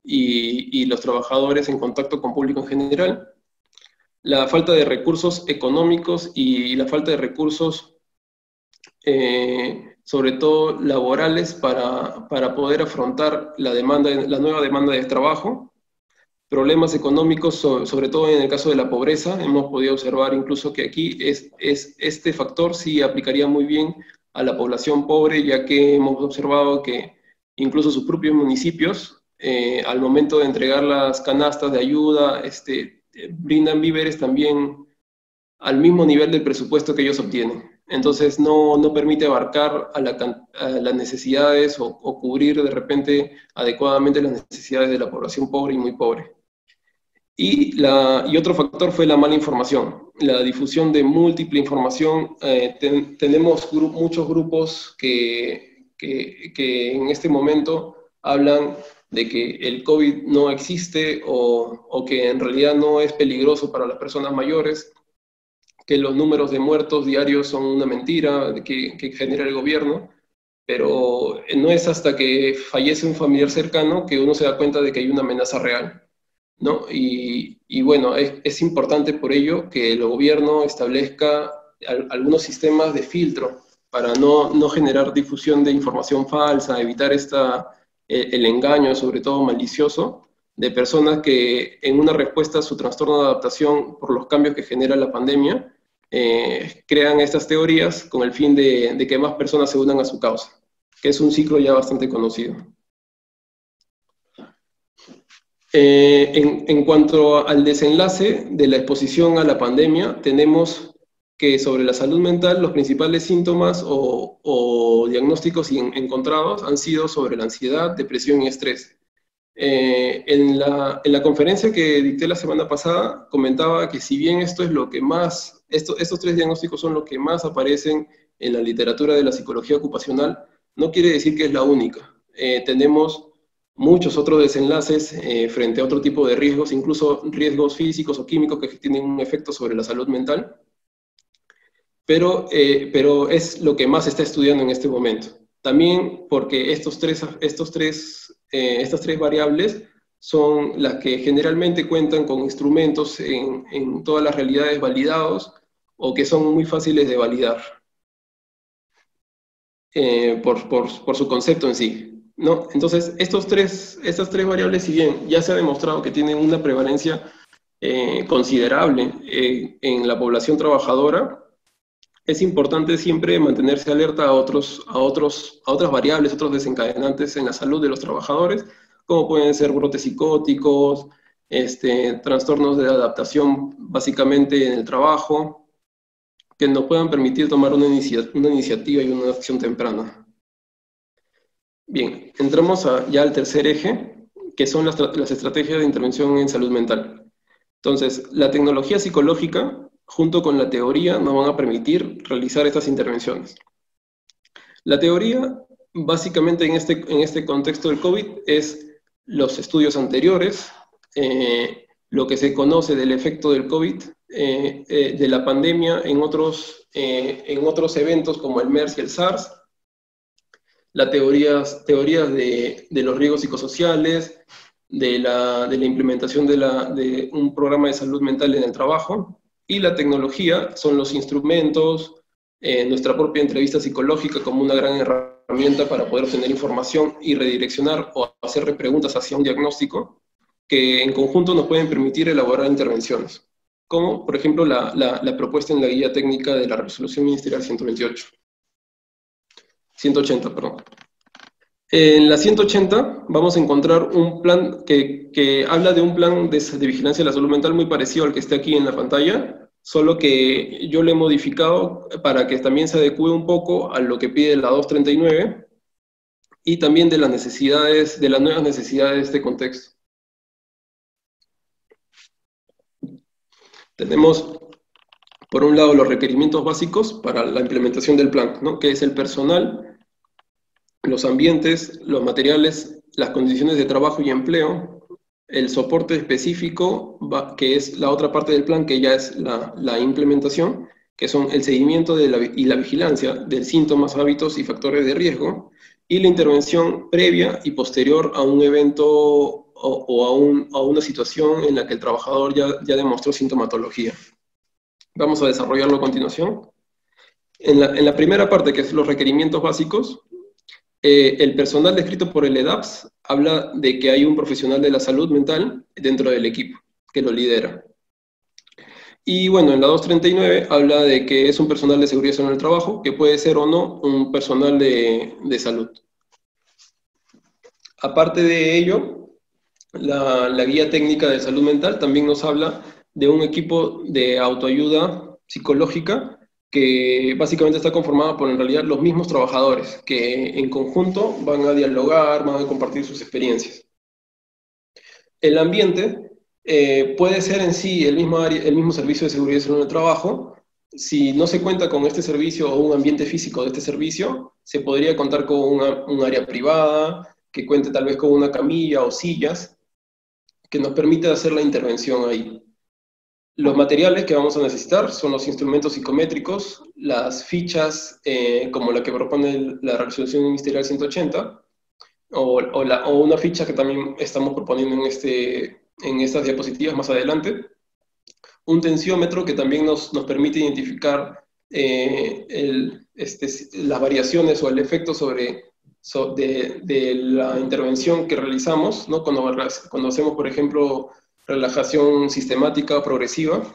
y, y los trabajadores en contacto con público en general, la falta de recursos económicos y la falta de recursos, eh, sobre todo laborales, para, para poder afrontar la, demanda, la nueva demanda de trabajo, problemas económicos, sobre, sobre todo en el caso de la pobreza. Hemos podido observar incluso que aquí es, es, este factor sí aplicaría muy bien a la población pobre, ya que hemos observado que incluso sus propios municipios, eh, al momento de entregar las canastas de ayuda, este, brindan víveres también al mismo nivel del presupuesto que ellos obtienen. Entonces no, no permite abarcar a, la, a las necesidades o, o cubrir de repente adecuadamente las necesidades de la población pobre y muy pobre. Y, la, y otro factor fue la mala información, la difusión de múltiple información. Eh, ten, tenemos gru muchos grupos que, que, que en este momento hablan de que el COVID no existe o, o que en realidad no es peligroso para las personas mayores, que los números de muertos diarios son una mentira que, que genera el gobierno, pero no es hasta que fallece un familiar cercano que uno se da cuenta de que hay una amenaza real, ¿no? Y, y bueno, es, es importante por ello que el gobierno establezca al, algunos sistemas de filtro para no, no generar difusión de información falsa, evitar esta, el, el engaño, sobre todo malicioso, de personas que en una respuesta a su trastorno de adaptación por los cambios que genera la pandemia, eh, crean estas teorías con el fin de, de que más personas se unan a su causa, que es un ciclo ya bastante conocido. Eh, en, en cuanto al desenlace de la exposición a la pandemia, tenemos que sobre la salud mental los principales síntomas o, o diagnósticos encontrados han sido sobre la ansiedad, depresión y estrés. Eh, en, la, en la conferencia que dicté la semana pasada, comentaba que si bien esto es lo que más, esto, estos tres diagnósticos son los que más aparecen en la literatura de la psicología ocupacional, no quiere decir que es la única. Eh, tenemos muchos otros desenlaces eh, frente a otro tipo de riesgos, incluso riesgos físicos o químicos que tienen un efecto sobre la salud mental, pero, eh, pero es lo que más se está estudiando en este momento. También porque estos tres, estos tres, eh, estas tres variables son las que generalmente cuentan con instrumentos en, en todas las realidades validados o que son muy fáciles de validar eh, por, por, por su concepto en sí, ¿no? Entonces, estos tres, estas tres variables, si bien ya se ha demostrado que tienen una prevalencia eh, considerable eh, en la población trabajadora, es importante siempre mantenerse alerta a, otros, a, otros, a otras variables, otros desencadenantes en la salud de los trabajadores, como pueden ser brotes psicóticos, este, trastornos de adaptación básicamente en el trabajo, que nos puedan permitir tomar una, inicia una iniciativa y una acción temprana. Bien, entramos a, ya al tercer eje, que son las, las estrategias de intervención en salud mental. Entonces, la tecnología psicológica junto con la teoría nos van a permitir realizar estas intervenciones. La teoría, básicamente en este, en este contexto del COVID, es los estudios anteriores, eh, lo que se conoce del efecto del COVID, eh, eh, de la pandemia en otros, eh, en otros eventos como el MERS y el SARS, las teorías, teorías de, de los riesgos psicosociales, de la, de la implementación de, la, de un programa de salud mental en el trabajo, y la tecnología son los instrumentos, eh, nuestra propia entrevista psicológica como una gran herramienta para poder obtener información y redireccionar o hacer preguntas hacia un diagnóstico que en conjunto nos pueden permitir elaborar intervenciones, como por ejemplo la, la, la propuesta en la guía técnica de la Resolución Ministerial ciento veintiocho. ciento ochenta, perdón. En la ciento ochenta vamos a encontrar un plan que, que habla de un plan de, de vigilancia de la salud mental muy parecido al que está aquí en la pantalla, solo que yo lo he modificado para que también se adecue un poco a lo que pide la doscientos treinta y nueve y también de las necesidades, de las nuevas necesidades de este contexto. Tenemos, por un lado, los requerimientos básicos para la implementación del plan, ¿no? Que es el personal, los ambientes, los materiales, las condiciones de trabajo y empleo, el soporte específico, que es la otra parte del plan, que ya es la, la implementación, que son el seguimiento de la, y la vigilancia de síntomas, hábitos y factores de riesgo, y la intervención previa y posterior a un evento o, o a, un, a una situación en la que el trabajador ya, ya demostró sintomatología. Vamos a desarrollarlo a continuación. En la, en la primera parte, que es los requerimientos básicos, eh, el personal descrito por el E D A P S habla de que hay un profesional de la salud mental dentro del equipo, que lo lidera. Y bueno, en la doscientos treinta y nueve habla de que es un personal de seguridad en el trabajo, que puede ser o no un personal de, de salud. Aparte de ello, la, la guía técnica de salud mental también nos habla de un equipo de autoayuda psicológica que básicamente está conformado por en realidad los mismos trabajadores, que en conjunto van a dialogar, van a compartir sus experiencias. El ambiente eh, puede ser en sí el mismo, área, el mismo servicio de seguridad y salud en el trabajo. Si no se cuenta con este servicio o un ambiente físico de este servicio, se podría contar con una, un área privada, que cuente tal vez con una camilla o sillas, que nos permite hacer la intervención ahí. Los materiales que vamos a necesitar son los instrumentos psicométricos, las fichas eh, como la que propone la resolución ministerial ciento ochenta, o, o, la, o una ficha que también estamos proponiendo en, este, en estas diapositivas más adelante, un tensiómetro que también nos, nos permite identificar eh, el, este, las variaciones o el efecto sobre, so, de, de la intervención que realizamos, ¿no? Cuando, cuando hacemos, por ejemplo, relajación sistemática o progresiva,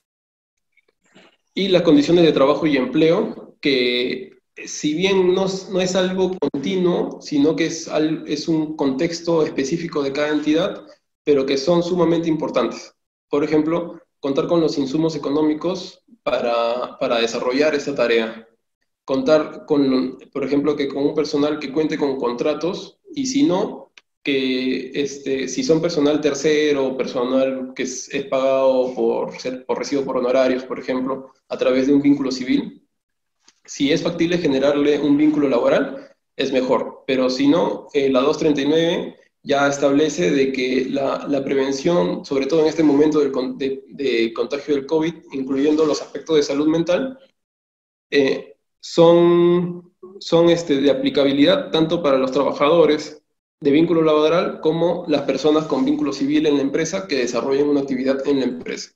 y las condiciones de trabajo y empleo, que si bien no, no es algo continuo, sino que es, al, es un contexto específico de cada entidad, pero que son sumamente importantes. Por ejemplo, contar con los insumos económicos para, para desarrollar esta tarea. Contar con, por ejemplo, que con un personal que cuente con contratos, y si no, que este, si son personal tercero, personal que es, es pagado por, por recibo por honorarios, por ejemplo, a través de un vínculo civil, si es factible generarle un vínculo laboral, es mejor. Pero si no, eh, la doscientos treinta y nueve ya establece de que la, la prevención, sobre todo en este momento del, de, de contagio del COVID, incluyendo los aspectos de salud mental, eh, son, son este, de aplicabilidad tanto para los trabajadores de vínculo laboral como las personas con vínculo civil en la empresa que desarrollen una actividad en la empresa.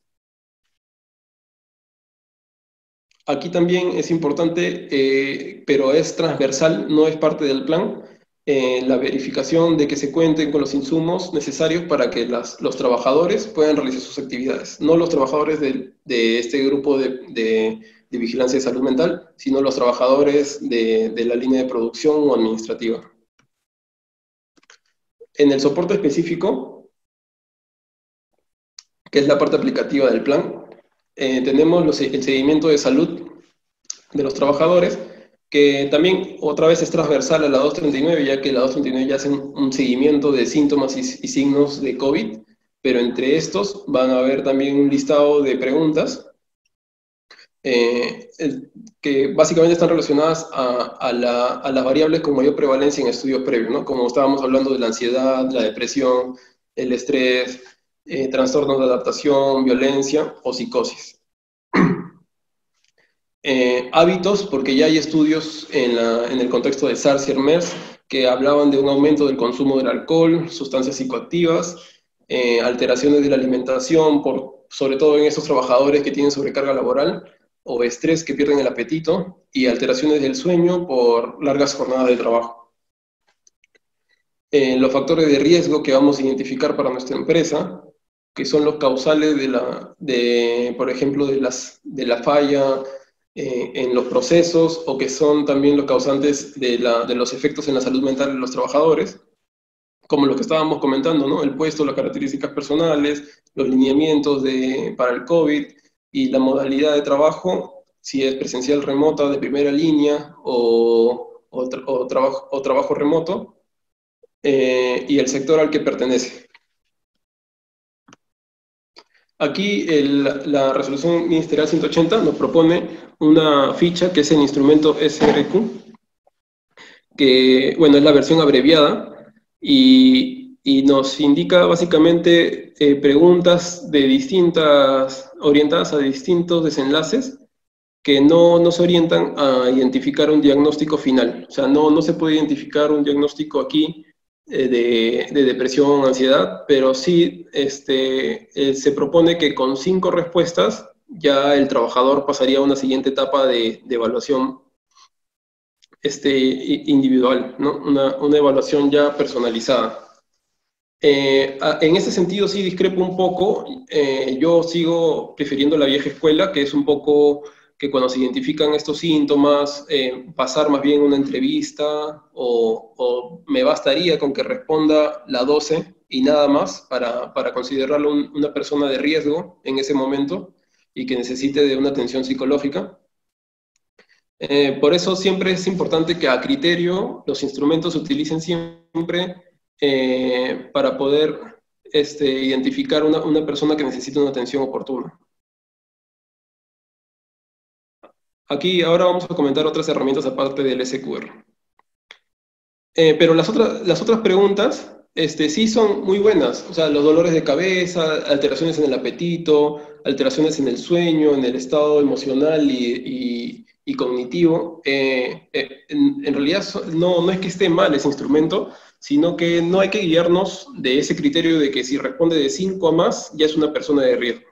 Aquí también es importante, eh, pero es transversal, no es parte del plan, eh, la verificación de que se cuenten con los insumos necesarios para que las, los trabajadores puedan realizar sus actividades. No los trabajadores de, de este grupo de, de, de vigilancia de salud mental, sino los trabajadores de, de la línea de producción o administrativa. En el soporte específico, que es la parte aplicativa del plan, eh, tenemos los, el seguimiento de salud de los trabajadores, que también otra vez es transversal a la doscientos treinta y nueve, ya que la doscientos treinta y nueve ya hacen un seguimiento de síntomas y, y signos de COVID, pero entre estos van a haber también un listado de preguntas eh, que básicamente están relacionadas a, a, la, a las variables con mayor prevalencia en estudios previos, ¿no? Como estábamos hablando de la ansiedad, la depresión, el estrés, eh, trastornos de adaptación, violencia o psicosis. Eh, hábitos, porque ya hay estudios en, la, en el contexto de SARS y MERS que hablaban de un aumento del consumo del alcohol, sustancias psicoactivas, eh, alteraciones de la alimentación, por, sobre todo en esos trabajadores que tienen sobrecarga laboral, o estrés que pierden el apetito, y alteraciones del sueño por largas jornadas de trabajo. Eh, los factores de riesgo que vamos a identificar para nuestra empresa, que son los causales de, la, de por ejemplo, de, las, de la falla eh, en los procesos, o que son también los causantes de, la, de los efectos en la salud mental de los trabajadores, como lo que estábamos comentando, ¿no? El puesto, las características personales, los lineamientos de, para el COVID, y la modalidad de trabajo, si es presencial remota de primera línea o, o, tra o, trabajo, o trabajo remoto, eh, y el sector al que pertenece. Aquí el, la resolución ministerial ciento ochenta nos propone una ficha que es el instrumento S R Q, que, bueno, es la versión abreviada, y, y nos indica básicamente eh, preguntas de distintas, orientadas a distintos desenlaces que no nos orientan a identificar un diagnóstico final. O sea, no, no se puede identificar un diagnóstico aquí eh, de, de depresión, ansiedad, pero sí este, eh, se propone que con cinco respuestas ya el trabajador pasaría a una siguiente etapa de, de evaluación este, individual, ¿no? Una, una evaluación ya personalizada. Eh, en ese sentido sí discrepo un poco. Eh, yo sigo prefiriendo la vieja escuela, que es un poco que cuando se identifican estos síntomas, eh, pasar más bien una entrevista o, o, me bastaría con que responda la doce y nada más para, para considerarlo un, una persona de riesgo en ese momento y que necesite de una atención psicológica. Eh, por eso siempre es importante que a criterio los instrumentos se utilicen siempre eh, para poder este, identificar una, una persona que necesita una atención oportuna. Aquí ahora vamos a comentar otras herramientas aparte del S Q R. Eh, pero las otras, las otras preguntas este, sí son muy buenas. O sea, los dolores de cabeza, alteraciones en el apetito, alteraciones en el sueño, en el estado emocional y, y, y cognitivo. Eh, eh, en, en, realidad no, no es que esté mal ese instrumento, sino que no hay que guiarnos de ese criterio de que si responde de cinco a más, ya es una persona de riesgo.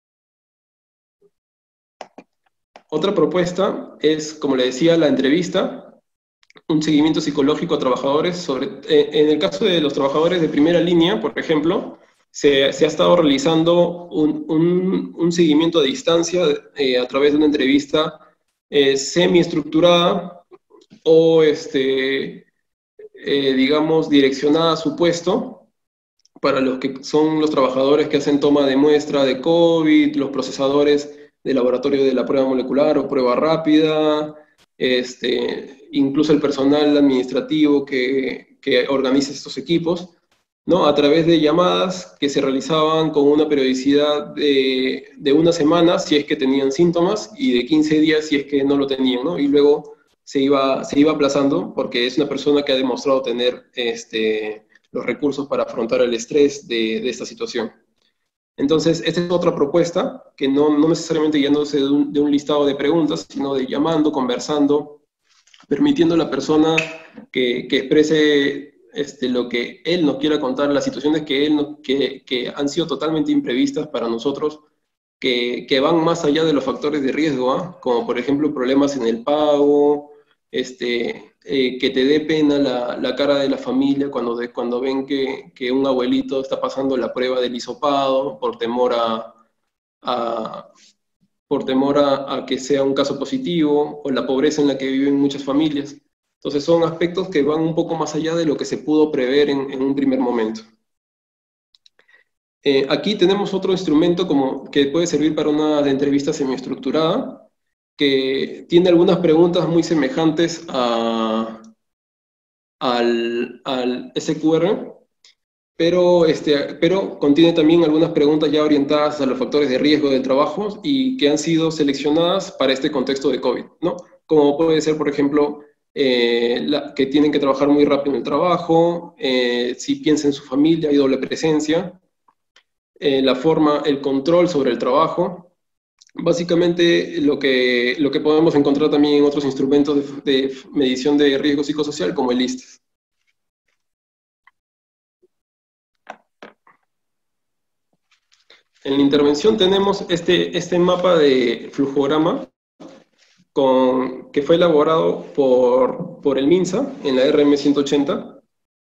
Otra propuesta es, como le decía, la entrevista, un seguimiento psicológico a trabajadores. Sobre, eh, en el caso de los trabajadores de primera línea, por ejemplo, se, se ha estado realizando un, un, un seguimiento a distancia eh, a través de una entrevista eh, semiestructurada o, este, eh, digamos, direccionada a su puesto para los que son los trabajadores que hacen toma de muestra de COVID, los procesadores de laboratorio de la prueba molecular o prueba rápida, este, incluso el personal administrativo que, que organiza estos equipos, ¿no? A través de llamadas que se realizaban con una periodicidad de, de una semana si es que tenían síntomas y de quince días si es que no lo tenían, ¿no? Y luego se iba, se iba aplazando porque es una persona que ha demostrado tener este, los recursos para afrontar el estrés de, de esta situación. Entonces, esta es otra propuesta, que no, no necesariamente guiándose de un, de un listado de preguntas, sino de llamando, conversando, permitiendo a la persona que, que exprese este, lo que él nos quiera contar, las situaciones que, él no, que, que han sido totalmente imprevistas para nosotros, que, que van más allá de los factores de riesgo, ¿eh? Como por ejemplo problemas en el pago, este, eh, que te dé pena la, la cara de la familia cuando, de, cuando ven que, que un abuelito está pasando la prueba del hisopado por temor a, a, por temor a, a que sea un caso positivo, o la pobreza en la que viven muchas familias. Entonces son aspectos que van un poco más allá de lo que se pudo prever en, en un primer momento. Eh, aquí tenemos otro instrumento como, que puede servir para una entrevista semiestructurada, que tiene algunas preguntas muy semejantes a, al, al S Q R, pero, este, pero contiene también algunas preguntas ya orientadas a los factores de riesgo del trabajo y que han sido seleccionadas para este contexto de COVID, ¿no? Como puede ser, por ejemplo, eh, la, que tienen que trabajar muy rápido en el trabajo, eh, si piensa en su familia, hay doble presencia, eh, la forma, el control sobre el trabajo. Básicamente lo que, lo que podemos encontrar también en otros instrumentos de, de medición de riesgo psicosocial como el ISTES. En la intervención tenemos este, este mapa de flujograma con, que fue elaborado por, por el MINSA en la R M ciento ochenta,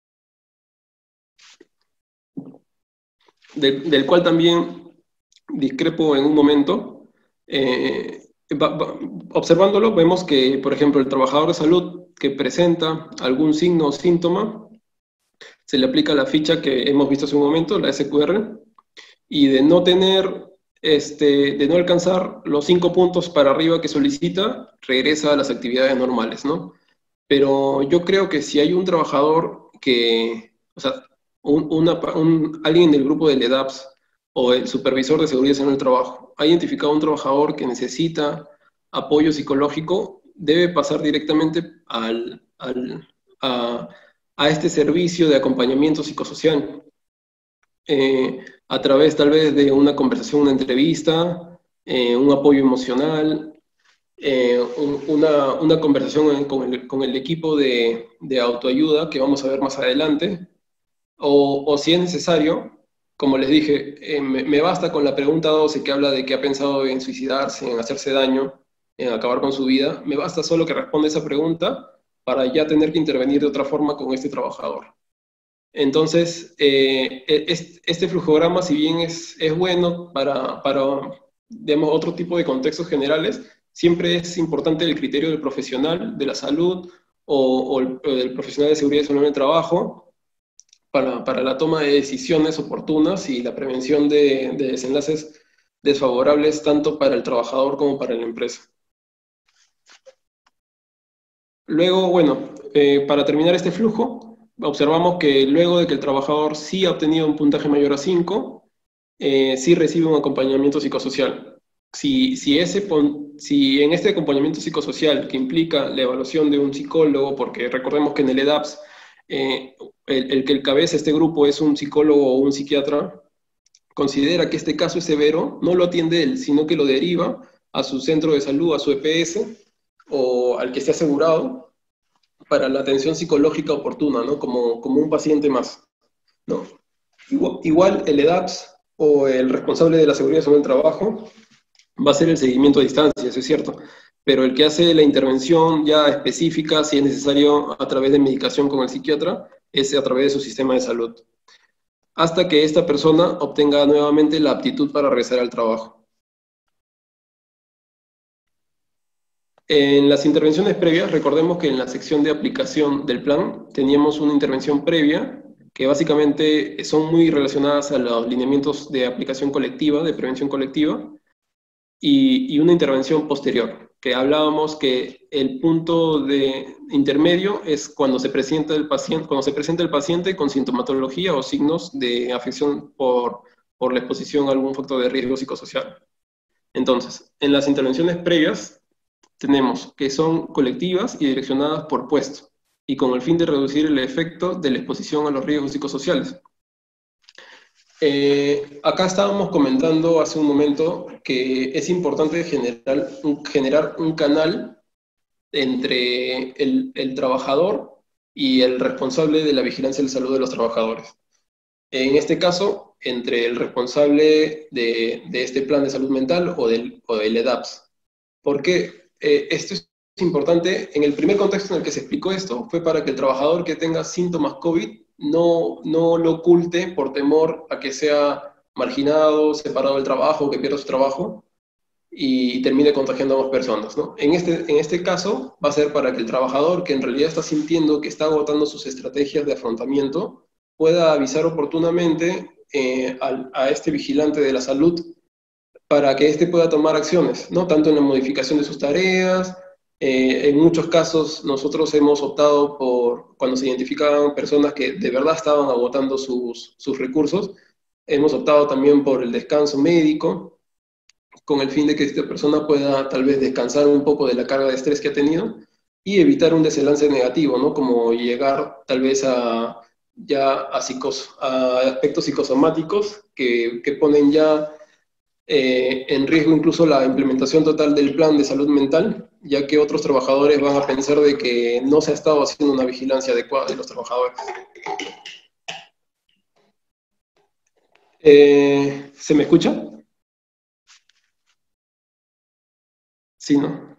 de, del cual también discrepo en un momento. Eh, va, va, observándolo, vemos que, por ejemplo, el trabajador de salud que presenta algún signo o síntoma, se le aplica la ficha que hemos visto hace un momento, la S Q R, y de no tener, este, de no alcanzar los cinco puntos para arriba que solicita, regresa a las actividades normales, ¿no? Pero yo creo que si hay un trabajador que, o sea, un, una, un, alguien del grupo del E D A P S o el supervisor de seguridad en el trabajo ha identificado a un trabajador que necesita apoyo psicológico, debe pasar directamente al, al, a, a este servicio de acompañamiento psicosocial. Eh, a través tal vez de una conversación, una entrevista, eh, un apoyo emocional, eh, un, una, una conversación con el, con el equipo de, de autoayuda que vamos a ver más adelante, O, o si es necesario, como les dije, eh, me, me basta con la pregunta doce que habla de que ha pensado en suicidarse, en hacerse daño, en acabar con su vida, me basta solo que responda esa pregunta para ya tener que intervenir de otra forma con este trabajador. Entonces, eh, e- este flujograma, si bien es, es bueno para, para, digamos, otro tipo de contextos generales, siempre es importante el criterio del profesional de la salud o, o el, el profesional de seguridad y salud en el trabajo para, para la toma de decisiones oportunas y la prevención de, de desenlaces desfavorables tanto para el trabajador como para la empresa. Luego, bueno, eh, para terminar este flujo, observamos que luego de que el trabajador sí ha obtenido un puntaje mayor a cinco, eh, sí recibe un acompañamiento psicosocial. Si, si, ese, si en este acompañamiento psicosocial que implica la evaluación de un psicólogo, porque recordemos que en el EDAPS eh, el, el que encabeza este grupo es un psicólogo o un psiquiatra, considera que este caso es severo, no lo atiende él, sino que lo deriva a su centro de salud, a su E P S o al que esté asegurado para la atención psicológica oportuna, ¿no? Como, como un paciente más, ¿no? Igual, igual el EDAPS o el responsable de la seguridad sobre el trabajo va a hacer el seguimiento a distancia, eso es cierto, pero el que hace la intervención ya específica, si es necesario, a través de medicación con el psiquiatra, es a través de su sistema de salud, hasta que esta persona obtenga nuevamente la aptitud para regresar al trabajo. En las intervenciones previas, recordemos que en la sección de aplicación del plan teníamos una intervención previa que básicamente son muy relacionadas a los lineamientos de aplicación colectiva, de prevención colectiva, y, y una intervención posterior, que hablábamos que el punto de intermedio es cuando se presenta el paciente, cuando se presenta el paciente con sintomatología o signos de afección por, por la exposición a algún factor de riesgo psicosocial. Entonces, en las intervenciones previas tenemos que son colectivas y direccionadas por puesto, y con el fin de reducir el efecto de la exposición a los riesgos psicosociales. Eh, acá estábamos comentando hace un momento que es importante generar un, generar un canal entre el, el trabajador y el responsable de la vigilancia de la salud de los trabajadores. En este caso, entre el responsable de, de este plan de salud mental o del, o del EDAPS. ¿Por qué? Eh, esto es importante. En el primer contexto en el que se explicó esto fue para que el trabajador que tenga síntomas COVID no, no lo oculte por temor a que sea marginado, separado del trabajo, que pierda su trabajo y termine contagiando a más personas, ¿no? En este, en este caso va a ser para que el trabajador que en realidad está sintiendo que está agotando sus estrategias de afrontamiento pueda avisar oportunamente eh, a, a este vigilante de la salud para que éste pueda tomar acciones, ¿no? Tanto en la modificación de sus tareas, eh, en muchos casos nosotros hemos optado por, cuando se identificaban personas que de verdad estaban agotando sus, sus recursos, hemos optado también por el descanso médico, con el fin de que esta persona pueda tal vez descansar un poco de la carga de estrés que ha tenido y evitar un desenlace negativo, ¿no? Como llegar tal vez a, ya a, psicos, a aspectos psicosomáticos que, que ponen ya eh, en riesgo incluso la implementación total del plan de salud mental, ya que otros trabajadores van a pensar de que no se ha estado haciendo una vigilancia adecuada de los trabajadores. Eh, ¿Se me escucha? Sí, ¿no?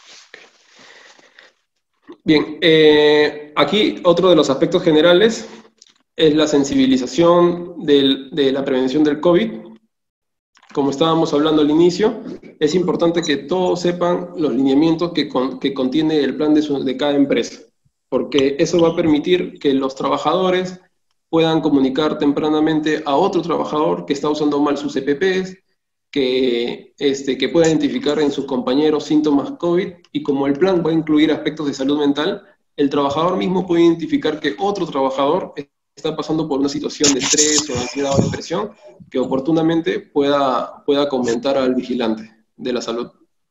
Bien, eh, aquí otro de los aspectos generales es la sensibilización del, de la prevención del COVID. Como estábamos hablando al inicio, es importante que todos sepan los lineamientos que, con, que contiene el plan de, su, de cada empresa, porque eso va a permitir que los trabajadores puedan comunicar tempranamente a otro trabajador que está usando mal sus E P Ps, que, este, que pueda identificar en sus compañeros síntomas COVID, y como el plan va a incluir aspectos de salud mental, el trabajador mismo puede identificar que otro trabajador está pasando por una situación de estrés o ansiedad o depresión, que oportunamente pueda, pueda comentar al vigilante de la salud.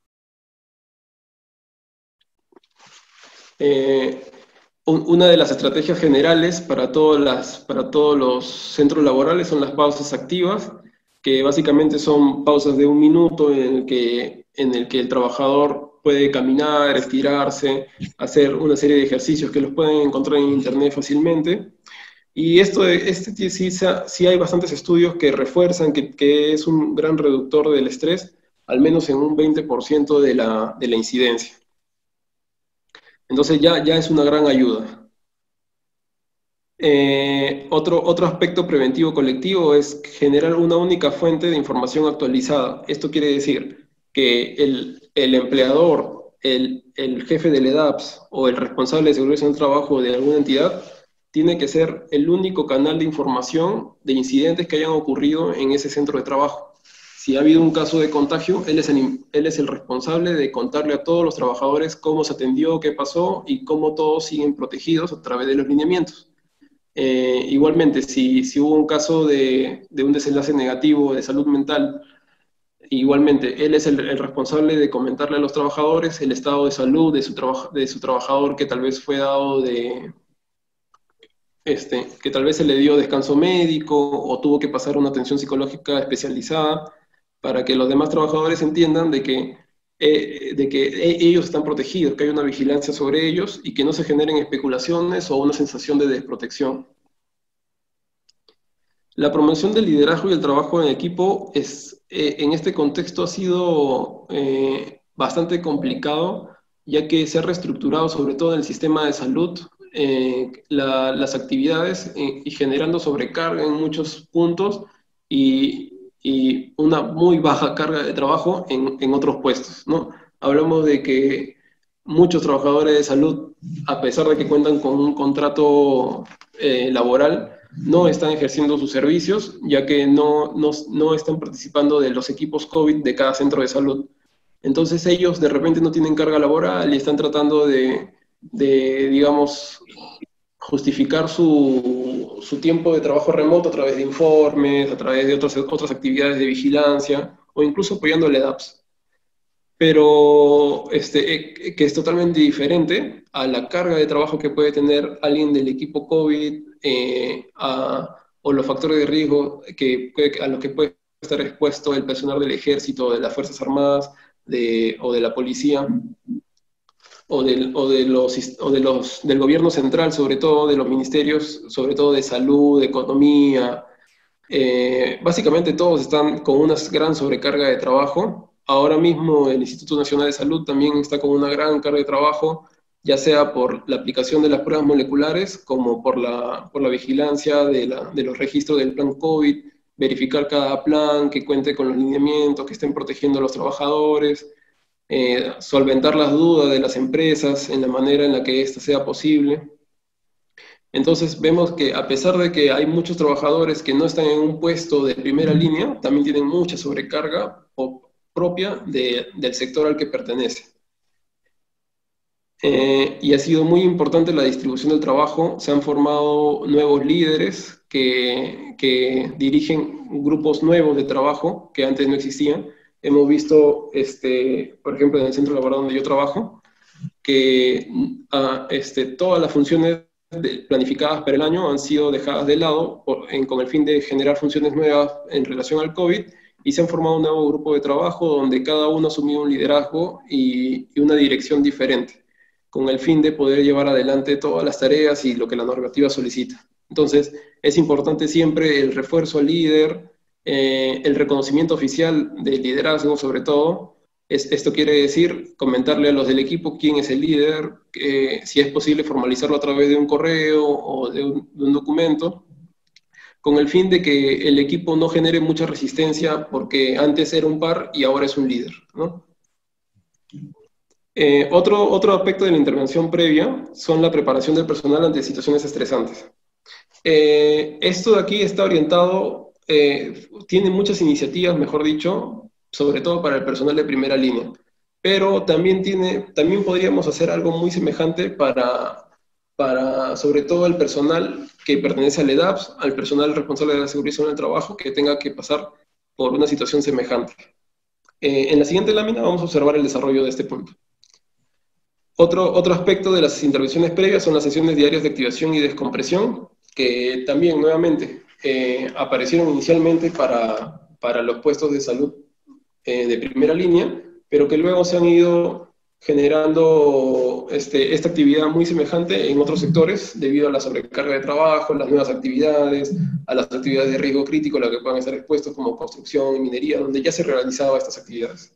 Eh, una de las estrategias generales para, todas las, para todos los centros laborales son las pausas activas, que básicamente son pausas de un minuto en el que, en el, que el trabajador puede caminar, estirarse, hacer una serie de ejercicios que los pueden encontrar en internet fácilmente. Y esto, este sí, sí, sí hay bastantes estudios que refuerzan que, que es un gran reductor del estrés, al menos en un veinte por ciento de la, de la incidencia. Entonces ya, ya es una gran ayuda. Eh, otro, otro aspecto preventivo colectivo es generar una única fuente de información actualizada. Esto quiere decir que el, el empleador, el, el jefe del EDAPS o el responsable de seguridad del trabajo de alguna entidad tiene que ser el único canal de información de incidentes que hayan ocurrido en ese centro de trabajo. Si ha habido un caso de contagio, él es, el, él es el responsable de contarle a todos los trabajadores cómo se atendió, qué pasó y cómo todos siguen protegidos a través de los lineamientos. Eh, igualmente, si, si hubo un caso de, de un desenlace negativo de salud mental, igualmente, él es el, el responsable de comentarle a los trabajadores el estado de salud de su, traba, de su trabajador que tal vez fue dado de, este, que tal vez se le dio descanso médico o tuvo que pasar una atención psicológica especializada para que los demás trabajadores entiendan de que, eh, de que ellos están protegidos, que hay una vigilancia sobre ellos y que no se generen especulaciones o una sensación de desprotección. La promoción del liderazgo y el trabajo en equipo es, eh, en este contexto ha sido eh, bastante complicado, ya que se ha reestructurado, sobre todo en el sistema de salud, eh, la, las actividades eh, y generando sobrecarga en muchos puntos y, y, una muy baja carga de trabajo en, en otros puestos, ¿no? Hablamos de que muchos trabajadores de salud, a pesar de que cuentan con un contrato eh, laboral, no están ejerciendo sus servicios, ya que no, no, no están participando de los equipos COVID de cada centro de salud. Entonces ellos de repente no tienen carga laboral y están tratando de, de digamos, justificar su, su tiempo de trabajo remoto a través de informes, a través de otras, otras actividades de vigilancia o incluso apoyando el EDAPS. Pero este, que es totalmente diferente a la carga de trabajo que puede tener alguien del equipo COVID eh, a, o los factores de riesgo que, a los que puede estar expuesto el personal del ejército, de las Fuerzas Armadas de, o de la policía, o, del, o, de los, o de los, del gobierno central, sobre todo de los ministerios, sobre todo de salud, de economía. Eh, básicamente todos están con una gran sobrecarga de trabajo. Ahora mismo el Instituto Nacional de Salud también está con una gran carga de trabajo, ya sea por la aplicación de las pruebas moleculares, como por la, por la vigilancia de, la, de los registros del plan COVID, verificar cada plan que cuente con los lineamientos, que estén protegiendo a los trabajadores, eh, solventar las dudas de las empresas en la manera en la que ésta sea posible. Entonces vemos que a pesar de que hay muchos trabajadores que no están en un puesto de primera línea, también tienen mucha sobrecarga propia de, del sector al que pertenece. Eh, y ha sido muy importante la distribución del trabajo. Se han formado nuevos líderes que, que dirigen grupos nuevos de trabajo que antes no existían. Hemos visto, este, por ejemplo, en el centro laboral donde yo trabajo, que uh, este, todas las funciones de, planificadas para el año han sido dejadas de lado por, en, con el fin de generar funciones nuevas en relación al COVID, y se han formado un nuevo grupo de trabajo donde cada uno ha asumido un liderazgo y, y una dirección diferente, con el fin de poder llevar adelante todas las tareas y lo que la normativa solicita. Entonces, es importante siempre el refuerzo al líder, eh, el reconocimiento oficial del liderazgo sobre todo. Es, esto quiere decir comentarle a los del equipo quién es el líder, eh, si es posible formalizarlo a través de un correo o de un, de un documento, con el fin de que el equipo no genere mucha resistencia porque antes era un par y ahora es un líder, ¿no? Eh, otro, otro aspecto de la intervención previa son la preparación del personal ante situaciones estresantes. Eh, esto de aquí está orientado, eh, tiene muchas iniciativas, mejor dicho, sobre todo para el personal de primera línea, pero también, tiene, también podríamos hacer algo muy semejante para, para sobre todo el personal que pertenece al EDAPS, al personal responsable de la seguridad en el trabajo, que tenga que pasar por una situación semejante. Eh, en la siguiente lámina vamos a observar el desarrollo de este punto. Otro, otro aspecto de las intervenciones previas son las sesiones diarias de activación y descompresión, que también nuevamente eh, aparecieron inicialmente para, para los puestos de salud eh, de primera línea, pero que luego se han ido generando este, esta actividad muy semejante en otros sectores debido a la sobrecarga de trabajo, las nuevas actividades, a las actividades de riesgo crítico a las que puedan estar expuestos como construcción y minería, donde ya se realizaban estas actividades.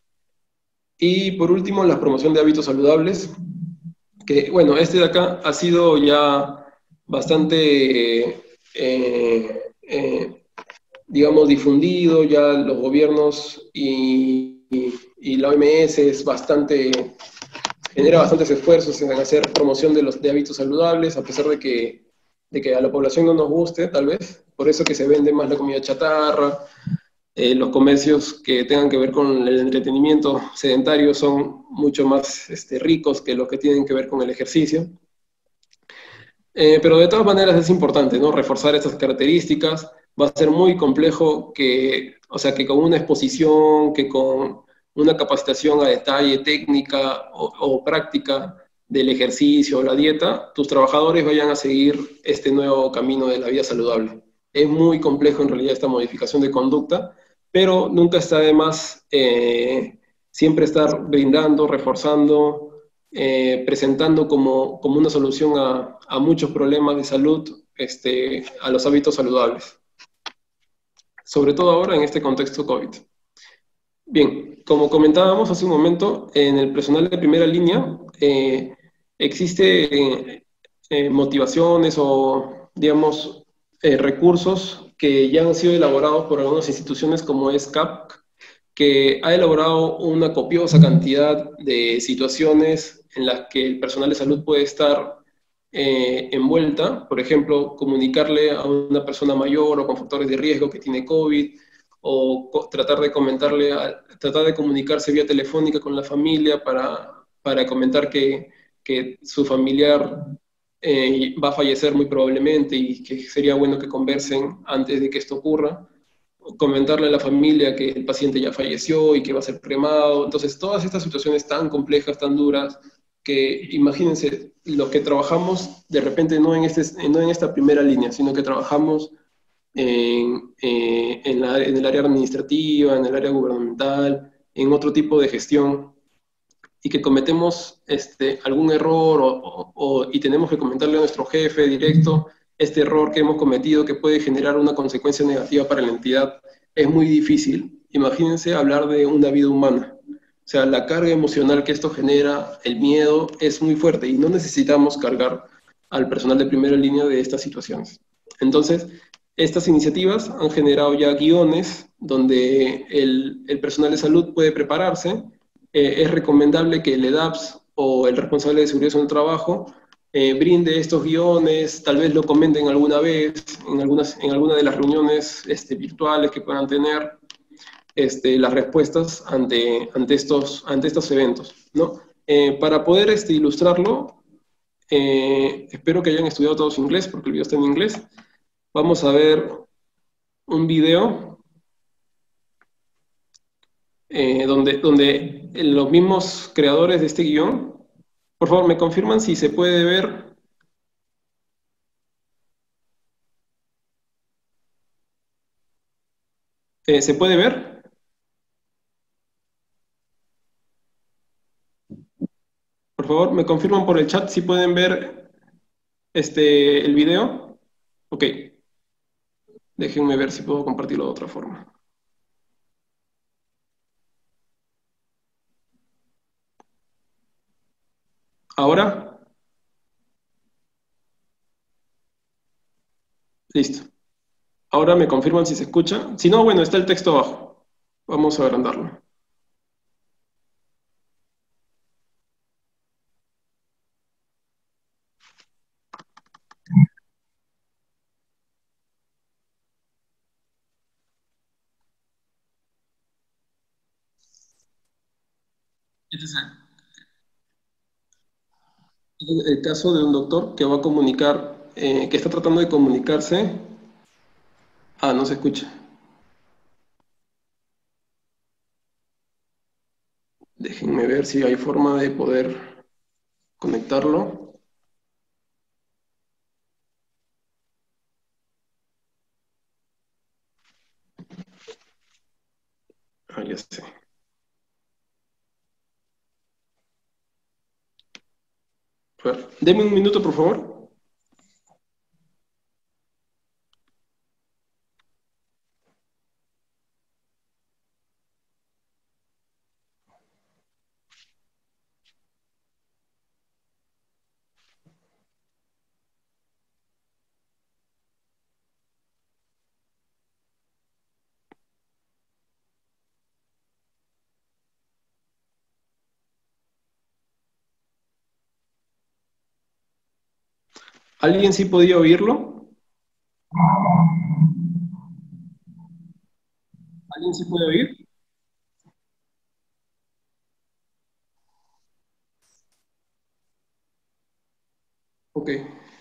Y por último, la promoción de hábitos saludables, que bueno, este de acá ha sido ya bastante, eh, eh, digamos, difundido, ya los gobiernos y, y, y la O M S es bastante, genera bastantes esfuerzos en hacer promoción de los de hábitos saludables, a pesar de que, de que a la población no nos guste, tal vez, por eso que se vende más la comida chatarra, eh, los comercios que tengan que ver con el entretenimiento sedentario son mucho más este, ricos que los que tienen que ver con el ejercicio. Eh, pero de todas maneras es importante, ¿no? Reforzar estas características. Va a ser muy complejo que, o sea, que con una exposición, que con una capacitación a detalle técnica o, o práctica del ejercicio o la dieta, tus trabajadores vayan a seguir este nuevo camino de la vida saludable. Es muy complejo en realidad esta modificación de conducta, pero nunca está de más eh, siempre estar brindando, reforzando, eh, presentando como, como una solución a, a muchos problemas de salud, este, a los hábitos saludables, sobre todo ahora en este contexto COVID. Bien, como comentábamos hace un momento, en el personal de primera línea eh, existe eh, eh, motivaciones o, digamos, eh, recursos que ya han sido elaborados por algunas instituciones como es C A P, que ha elaborado una copiosa cantidad de situaciones en las que el personal de salud puede estar eh, envuelta, por ejemplo, comunicarle a una persona mayor o con factores de riesgo que tiene COVID, o tratar de comentarle, a, tratar de comunicarse vía telefónica con la familia para, para comentar que, que su familiar eh, va a fallecer muy probablemente y que sería bueno que conversen antes de que esto ocurra, comentarle a la familia que el paciente ya falleció y que va a ser cremado. Entonces, todas estas situaciones tan complejas, tan duras, que imagínense, los que trabajamos de repente no en, este, no en esta primera línea, sino que trabajamos en, eh, en, la, en el área administrativa, en el área gubernamental, en otro tipo de gestión, y que cometemos este, algún error o, o, o, y tenemos que comentarle a nuestro jefe directo este error que hemos cometido que puede generar una consecuencia negativa para la entidad, es muy difícil. Imagínense hablar de una vida humana. O sea, la carga emocional que esto genera, el miedo, es muy fuerte y no necesitamos cargar al personal de primera línea de estas situaciones. Entonces, estas iniciativas han generado ya guiones donde el, el personal de salud puede prepararse. Eh, es recomendable que el E D A P S o el responsable de seguridad en el trabajo eh, brinde estos guiones, tal vez lo comenten alguna vez en, algunas, en alguna de las reuniones este, virtuales que puedan tener, este, las respuestas ante, ante, estos, ante estos eventos, ¿no? Eh, para poder este, ilustrarlo, eh, espero que hayan estudiado todos inglés, porque el video está en inglés. Vamos a ver un video eh, donde, donde los mismos creadores de este guión, por favor, me confirman si se puede ver. Eh, ¿Se puede ver? Por favor, me confirman por el chat si pueden ver este, el video. Ok, déjenme ver si puedo compartirlo de otra forma. Ahora, listo. Ahora me confirman si se escucha. Si no, bueno, está el texto abajo. Vamos a agrandarlo. Este es el, el caso de un doctor que va a comunicar, eh, que está tratando de comunicarse. Ah, no se escucha. Déjenme ver si hay forma de poder conectarlo. Ah, ya sé. A ver, deme un minuto, por favor. ¿Alguien sí podía oírlo? ¿Alguien sí puede oír? Ok.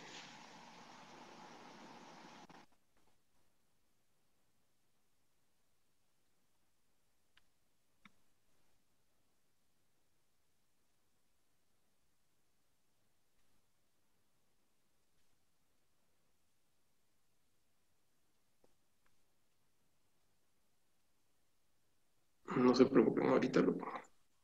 No se preocupen, ahorita lo pongo.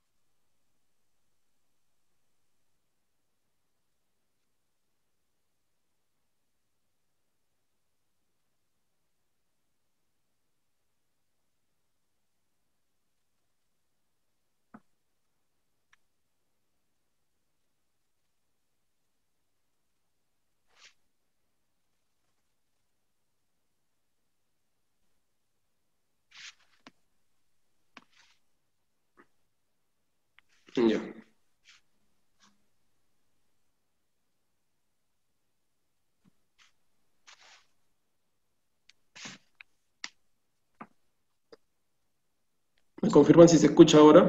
Ya. ¿Me confirman si se escucha ahora?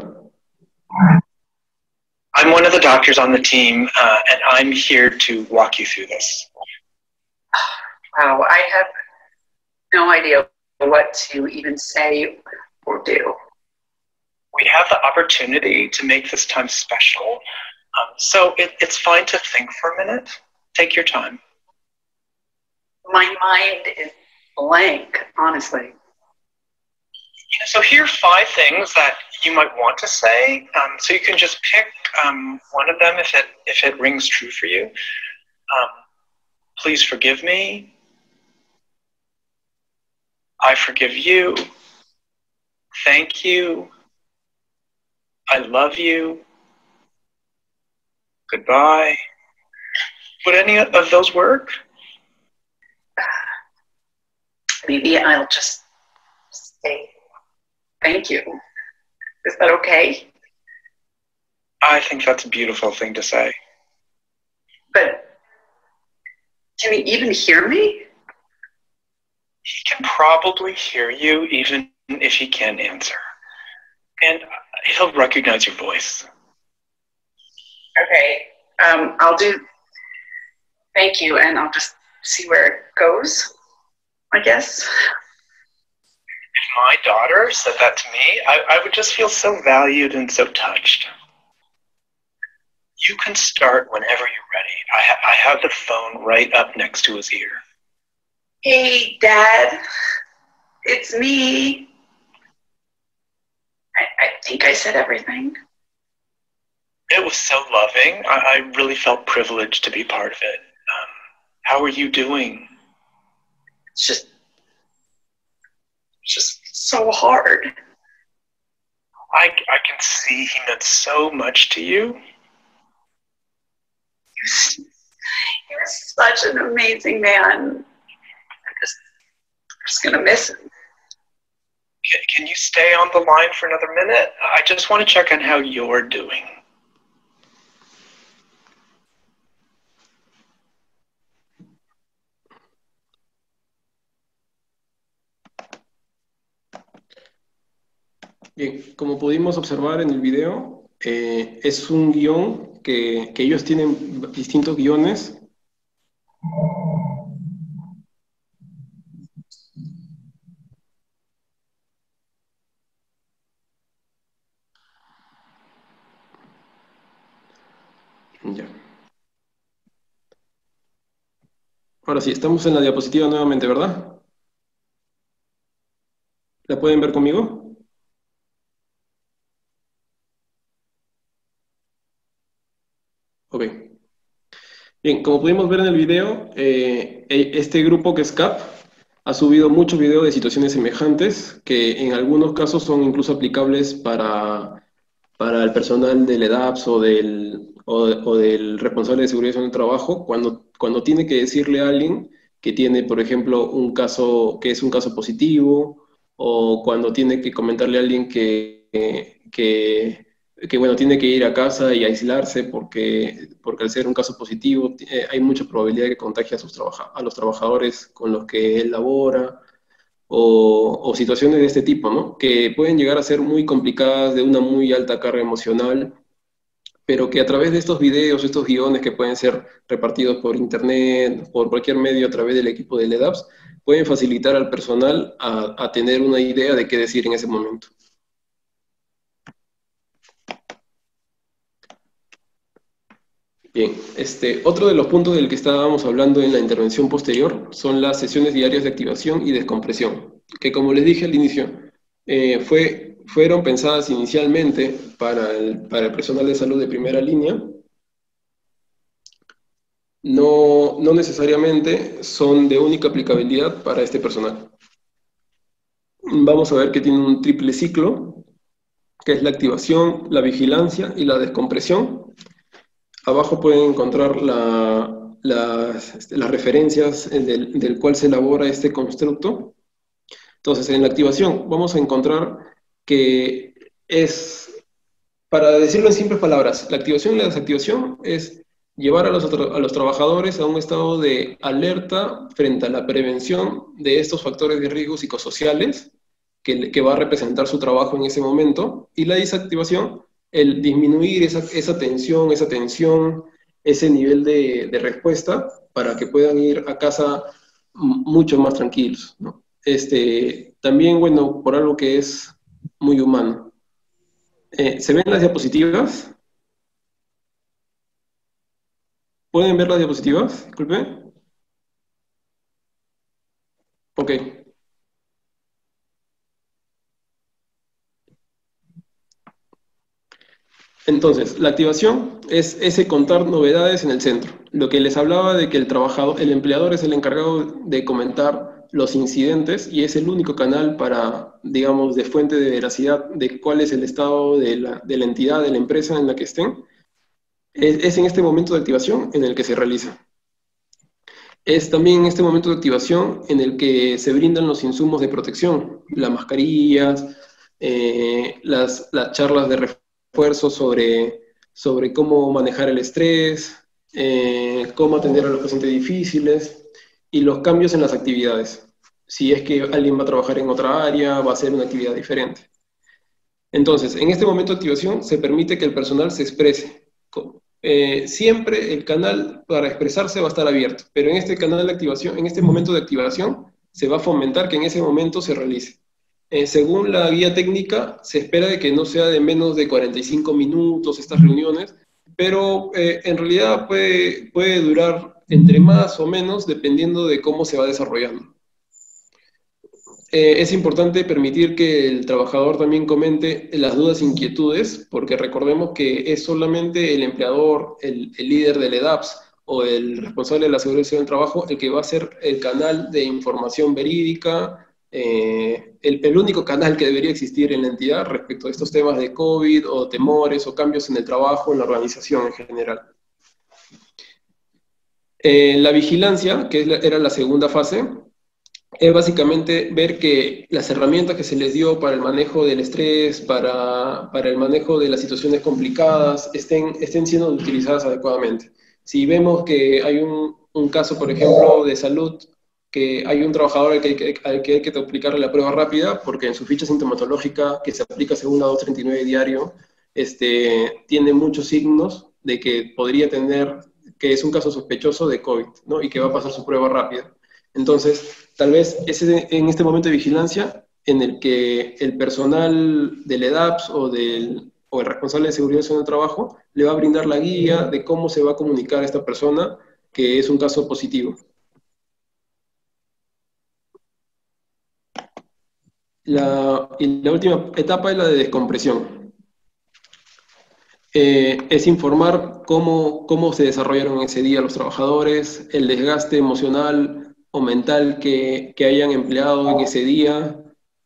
I'm one of the doctors on the team, uh, and I'm here to walk you through this. Wow, I have no idea what to even say or do. We have the opportunity to make this time special, um, so it, it's fine to think for a minute. Take your time. My mind is blank, honestly. So here are five things that you might want to say. Um, so you can just pick um, one of them if it if it rings true for you. Um, please forgive me. I forgive you. Thank you. I love you. Goodbye. Would any of those work? Maybe I'll just say thank you. Is that okay? I think that's a beautiful thing to say. But can he even hear me? He can probably hear you even if he can't answer. And he'll recognize your voice. Okay, um, I'll do thank you, and I'll just see where it goes, I guess. If my daughter said that to me, I, I would just feel so valued and so touched. You can start whenever you're ready. I, ha- I have the phone right up next to his ear. Hey, Dad, it's me. I, I think I said everything. It was so loving. I, I really felt privileged to be part of it. Um, how are you doing? It's just, it's just so hard. I, I can see he meant so much to you. You're such an amazing man. I'm just, I'm just gonna miss him. Can, can you stay on the line for another minute? I just want to check on how you're doing. Bien, como pudimos observar en el video, eh, es un guión que, que ellos tienen distintos guiones. Ya. Ahora sí, estamos en la diapositiva nuevamente, ¿verdad? ¿La pueden ver conmigo? Ok. Bien, como pudimos ver en el video, eh, e- este grupo que es C A P ha subido muchos videos de situaciones semejantes que en algunos casos son incluso aplicables para, para el personal del EDAPS o del, o, o del responsable de seguridad en el trabajo cuando, cuando tiene que decirle a alguien que tiene, por ejemplo, un caso que es un caso positivo o cuando tiene que comentarle a alguien que, que, que, bueno, tiene que ir a casa y aislarse porque, porque al ser un caso positivo eh, hay mucha probabilidad de que contagie a, sus trabaja a los trabajadores con los que él labora o, o situaciones de este tipo, ¿no? Que pueden llegar a ser muy complicadas, de una muy alta carga emocional, pero que a través de estos videos, estos guiones que pueden ser repartidos por internet, por cualquier medio a través del equipo del EDAPS, pueden facilitar al personal a, a tener una idea de qué decir en ese momento. Bien, este, otro de los puntos del que estábamos hablando en la intervención posterior son las sesiones diarias de activación y descompresión, que como les dije al inicio, eh, fue, fueron pensadas inicialmente para el, para el personal de salud de primera línea. No, no necesariamente son de única aplicabilidad para este personal. Vamos a ver que tiene un triple ciclo, que es la activación, la vigilancia y la descompresión. Abajo pueden encontrar la, las, este, las referencias del, del cual se elabora este constructo. Entonces, en la activación vamos a encontrar que es, para decirlo en simples palabras, la activación y la desactivación es llevar a los, a los trabajadores a un estado de alerta frente a la prevención de estos factores de riesgo psicosociales que, que va a representar su trabajo en ese momento, y la desactivación, el disminuir esa, esa tensión, esa tensión, ese nivel de, de respuesta para que puedan ir a casa mucho más tranquilos, ¿no? Este, también, bueno, por algo que es muy humano. Eh, ¿se ven las diapositivas? ¿Pueden ver las diapositivas? Disculpe. Ok. Entonces, la activación es ese contar novedades en el centro. Lo que les hablaba de que el trabajador, el empleador es el encargado de comentar los incidentes y es el único canal para, digamos, de fuente de veracidad de cuál es el estado de la, de la entidad, de la empresa en la que estén. Es, es en este momento de activación en el que se realiza. Es también en este momento de activación en el que se brindan los insumos de protección, las mascarillas, eh, las, las charlas de refuerzo sobre, sobre cómo manejar el estrés, eh, cómo atender a los pacientes difíciles y los cambios en las actividades. Si es que alguien va a trabajar en otra área, va a hacer una actividad diferente. Entonces, en este momento de activación se permite que el personal se exprese. Eh, siempre el canal para expresarse va a estar abierto, pero en este canal de activación, en este momento de activación, se va a fomentar que en ese momento se realice. Eh, según la guía técnica, se espera de que no sea de menos de cuarenta y cinco minutos estas reuniones, pero eh, en realidad puede, puede durar entre más o menos dependiendo de cómo se va desarrollando. Eh, es importante permitir que el trabajador también comente las dudas e inquietudes, porque recordemos que es solamente el empleador, el, el líder del EDAPS o el responsable de la seguridad del trabajo el que va a ser el canal de información verídica, eh, el, el único canal que debería existir en la entidad respecto a estos temas de COVID o temores o cambios en el trabajo, en la organización en general. Eh, la vigilancia, que es la, era la segunda fase, es básicamente ver que las herramientas que se les dio para el manejo del estrés, para, para el manejo de las situaciones complicadas, estén, estén siendo utilizadas adecuadamente. Si vemos que hay un, un caso, por ejemplo, de salud, que hay un trabajador al que, hay que, al que hay que aplicarle la prueba rápida, porque en su ficha sintomatológica, que se aplica según la doscientos treinta y nueve diario, este, tiene muchos signos de que podría tener, que es un caso sospechoso de COVID, ¿no? Y que va a pasar su prueba rápida. Entonces, tal vez es en este momento de vigilancia en el que el personal del EDAPS o, del, o el responsable de seguridad en el trabajo le va a brindar la guía de cómo se va a comunicar a esta persona que es un caso positivo. La, y la última etapa es la de descompresión. Eh, es informar cómo, cómo se desarrollaron ese día los trabajadores, el desgaste emocional o mental que, que hayan empleado en ese día.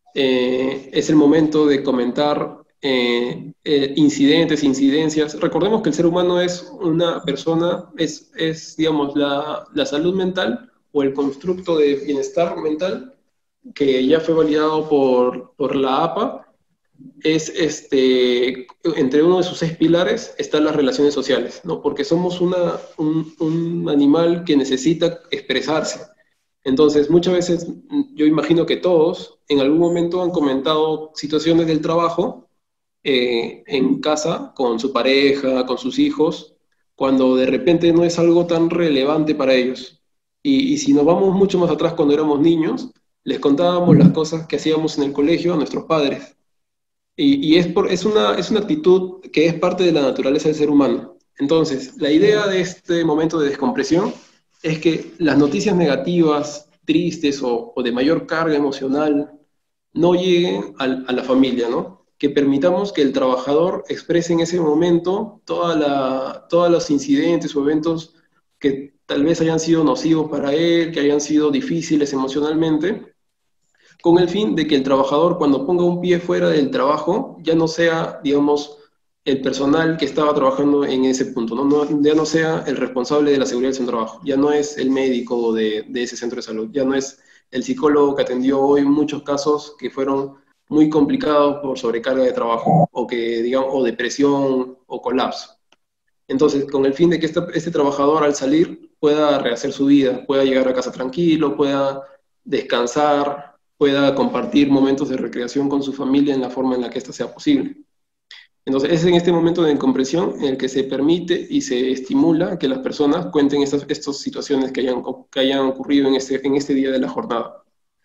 Eh, es el momento de comentar eh, eh, incidentes, incidencias. Recordemos que el ser humano es una persona, es, es digamos, la, la salud mental o el constructo de bienestar mental que ya fue validado por, por la A P A, es este, entre uno de sus seis pilares están las relaciones sociales, ¿no? Porque somos una, un, un animal que necesita expresarse. Entonces, muchas veces, yo imagino que todos en algún momento han comentado situaciones del trabajo eh, en casa, con su pareja, con sus hijos, cuando de repente no es algo tan relevante para ellos. Y, y si nos vamos mucho más atrás cuando éramos niños, les contábamos las cosas que hacíamos en el colegio a nuestros padres. Y, y es, por, es, una, es una actitud que es parte de la naturaleza del ser humano. Entonces, la idea de este momento de descompresión es que las noticias negativas, tristes o, o de mayor carga emocional no lleguen a, a la familia, ¿no? Que permitamos que el trabajador exprese en ese momento toda la, todos los incidentes o eventos que tal vez hayan sido nocivos para él, que hayan sido difíciles emocionalmente, con el fin de que el trabajador, cuando ponga un pie fuera del trabajo, ya no sea, digamos, el personal que estaba trabajando en ese punto, ¿no? No, ya no sea el responsable de la seguridad del centro de trabajo, ya no es el médico de, de ese centro de salud, ya no es el psicólogo que atendió hoy muchos casos que fueron muy complicados por sobrecarga de trabajo, o, que, digamos, o depresión o colapso. Entonces, con el fin de que este, este trabajador al salir pueda rehacer su vida, pueda llegar a casa tranquilo, pueda descansar, pueda compartir momentos de recreación con su familia en la forma en la que ésta sea posible. Entonces, es en este momento de descompresión en el que se permite y se estimula que las personas cuenten estas, estas situaciones que hayan, que hayan ocurrido en este, en este día de la jornada.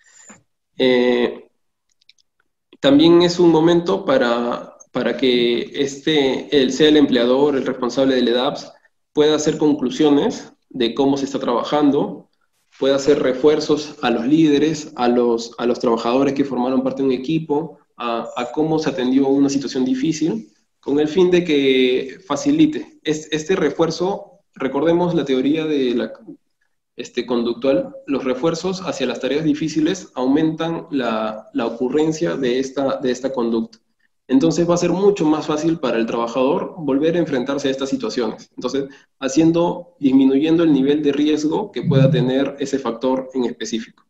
Eh, también es un momento para, para que este, el, sea el empleador, el responsable del E D A P S, pueda hacer conclusiones de cómo se está trabajando, puede hacer refuerzos a los líderes, a los, a los trabajadores que formaron parte de un equipo, a, a cómo se atendió una situación difícil, con el fin de que facilite. Es, este refuerzo, recordemos la teoría de la, este, conductual, los refuerzos hacia las tareas difíciles aumentan la, la ocurrencia de esta, de esta conducta. Entonces va a ser mucho más fácil para el trabajador volver a enfrentarse a estas situaciones. Entonces, haciendo, disminuyendo el nivel de riesgo que pueda tener ese factor en específico.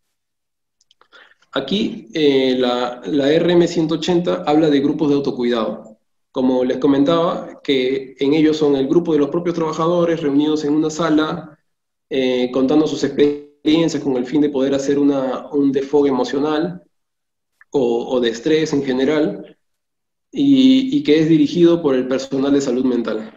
Aquí, eh, la, la R M ciento ochenta habla de grupos de autocuidado. Como les comentaba, que en ellos son el grupo de los propios trabajadores reunidos en una sala, eh, contando sus experiencias con el fin de poder hacer una, un desfogue emocional o, o de estrés en general, Y, y que es dirigido por el personal de salud mental.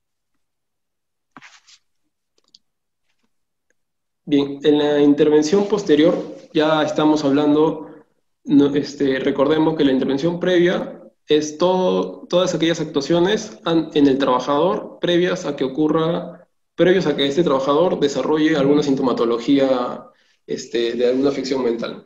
Bien, en la intervención posterior ya estamos hablando, no, este, recordemos que la intervención previa es todo, todas aquellas actuaciones en el trabajador previas a que ocurra, previos a que este trabajador desarrolle alguna sintomatología este, de alguna afección mental.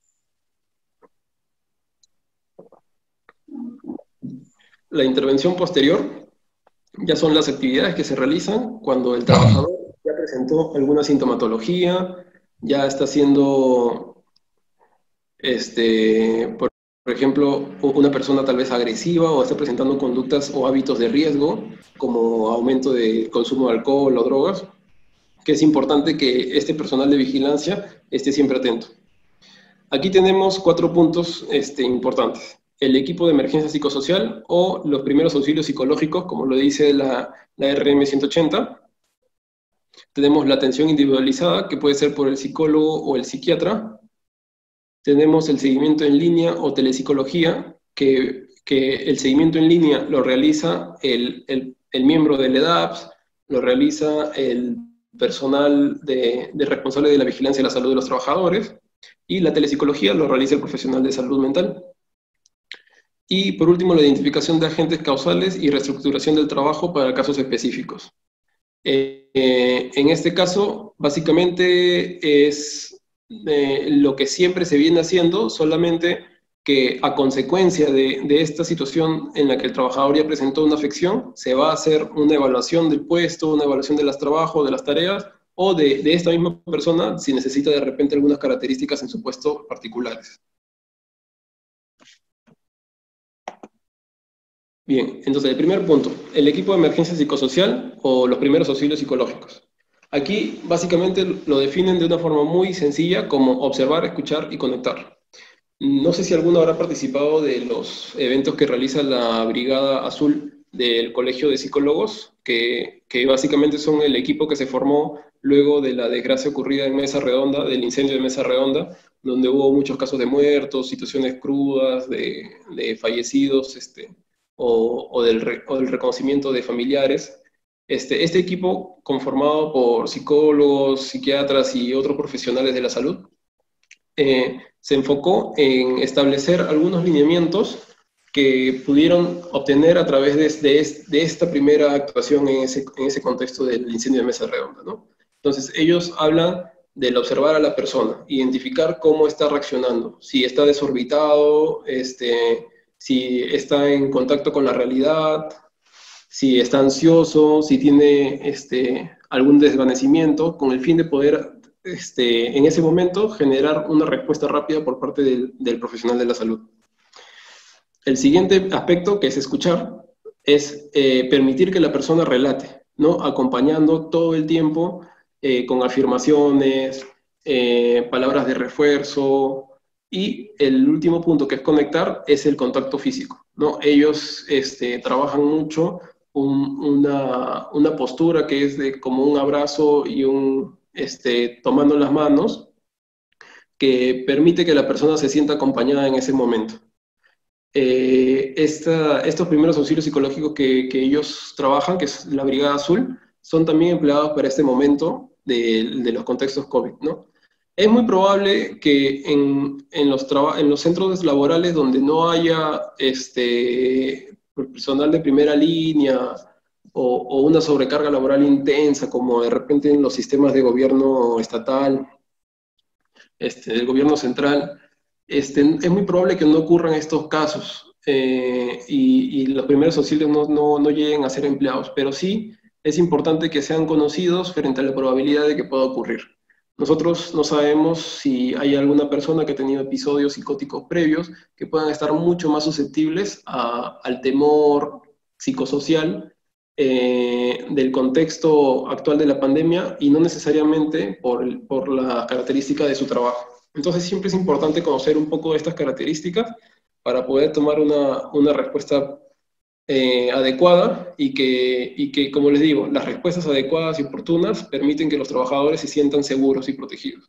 La intervención posterior ya son las actividades que se realizan cuando el trabajador ya presentó alguna sintomatología, ya está siendo, este, por, por ejemplo, una persona tal vez agresiva o está presentando conductas o hábitos de riesgo, como aumento de consumo de alcohol o drogas, que es importante que este personal de vigilancia esté siempre atento. Aquí tenemos cuatro puntos este, importantes. El equipo de emergencia psicosocial o los primeros auxilios psicológicos, como lo dice la, la R M ciento ochenta. Tenemos la atención individualizada, que puede ser por el psicólogo o el psiquiatra. Tenemos el seguimiento en línea o telepsicología, que, que el seguimiento en línea lo realiza el, el, el miembro del E D A P S, lo realiza el personal de, de responsable de la vigilancia de la salud de los trabajadores, y la telepsicología lo realiza el profesional de salud mental. Y por último, la identificación de agentes causales y reestructuración del trabajo para casos específicos. Eh, eh, en este caso, básicamente es eh, lo que siempre se viene haciendo, solamente que a consecuencia de, de esta situación en la que el trabajador ya presentó una afección, se va a hacer una evaluación del puesto, una evaluación de los trabajos, de las tareas, o de, de esta misma persona si necesita de repente algunas características en su puesto particulares. Bien, entonces el primer punto, el equipo de emergencia psicosocial o los primeros auxilios psicológicos. Aquí básicamente lo definen de una forma muy sencilla como observar, escuchar y conectar. No sé si alguno habrá participado de los eventos que realiza la Brigada Azul del Colegio de Psicólogos, que, que básicamente son el equipo que se formó luego de la desgracia ocurrida en Mesa Redonda, del incendio de Mesa Redonda, donde hubo muchos casos de muertos, situaciones crudas, de, de fallecidos, este, o, o, del re, o del reconocimiento de familiares. Este, este equipo, conformado por psicólogos, psiquiatras y otros profesionales de la salud, eh, se enfocó en establecer algunos lineamientos que pudieron obtener a través de, de, de esta primera actuación en ese, en ese contexto del incendio de Mesa Redonda, ¿no? Entonces, ellos hablan del observar a la persona, identificar cómo está reaccionando, si está desorbitado, este, si está en contacto con la realidad, si está ansioso, si tiene este, algún desvanecimiento, con el fin de poder, este, en ese momento, generar una respuesta rápida por parte del, del profesional de la salud. El siguiente aspecto, que es escuchar, es eh, permitir que la persona relate, ¿no? Acompañando todo el tiempo eh, con afirmaciones, eh, palabras de refuerzo, y el último punto, que es conectar, es el contacto físico, ¿no? Ellos este, trabajan mucho un, una, una postura que es de como un abrazo y un este, tomando las manos, que permite que la persona se sienta acompañada en ese momento. Eh, esta, estos primeros auxilios psicológicos que, que ellos trabajan, que es la Brigada Azul, son también empleados para este momento de, de los contextos COVID, ¿no? Es muy probable que en, en, los en los centros laborales donde no haya este, personal de primera línea o, o una sobrecarga laboral intensa, como de repente en los sistemas de gobierno estatal, este, del gobierno central, Este, es muy probable que no ocurran estos casos eh, y, y los primeros auxilios no, no, no lleguen a ser empleados, pero sí es importante que sean conocidos frente a la probabilidad de que pueda ocurrir. Nosotros no sabemos si hay alguna persona que ha tenido episodios psicóticos previos que puedan estar mucho más susceptibles a, al temor psicosocial eh, del contexto actual de la pandemia y no necesariamente por, por la característica de su trabajo. Entonces siempre es importante conocer un poco de estas características para poder tomar una, una respuesta eh, adecuada y que, y que, como les digo, las respuestas adecuadas y oportunas permiten que los trabajadores se sientan seguros y protegidos.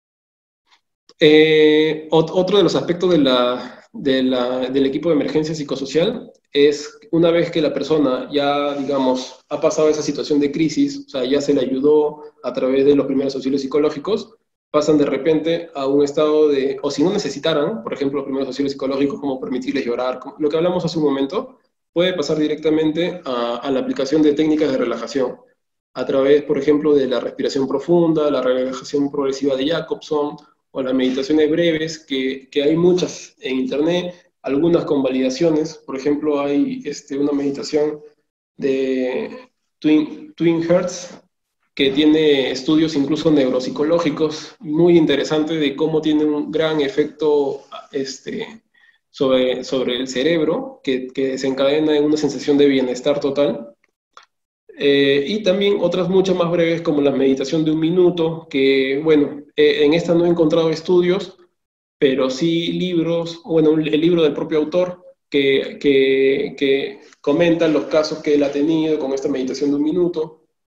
Eh, otro de los aspectos de la, de la, del equipo de emergencia psicosocial es una vez que la persona ya, digamos, ha pasado esa situación de crisis, o sea, ya se le ayudó a través de los primeros auxilios psicológicos, pasan de repente a un estado de, o si no necesitaran, por ejemplo, los primeros auxilios psicológicos, como permitirles llorar, lo que hablamos hace un momento, puede pasar directamente a, a la aplicación de técnicas de relajación, a través, por ejemplo, de la respiración profunda, la relajación progresiva de Jacobson, o las meditaciones breves, que, que hay muchas en internet, algunas con validaciones. Por ejemplo, hay este, una meditación de Twin, Twin Hearts, que tiene estudios incluso neuropsicológicos muy interesantes de cómo tiene un gran efecto este, sobre, sobre el cerebro, que, que desencadena en una sensación de bienestar total. Eh, y también otras muchas más breves, como la meditación de un minuto, que, bueno, eh, en esta no he encontrado estudios, pero sí libros, bueno, el libro del propio autor, que, que, que comenta los casos que él ha tenido con esta meditación de un minuto.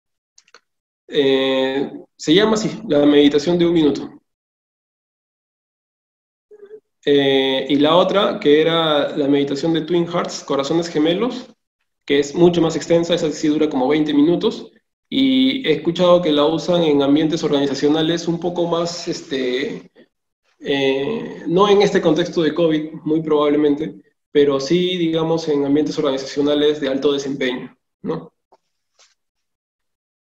Eh, se llama así, la meditación de un minuto. Eh, y la otra, que era la meditación de Twin Hearts, Corazones Gemelos, que es mucho más extensa, esa sí dura como veinte minutos, y he escuchado que la usan en ambientes organizacionales un poco más, este, eh, no en este contexto de COVID, muy probablemente, pero sí, digamos, en ambientes organizacionales de alto desempeño, ¿no?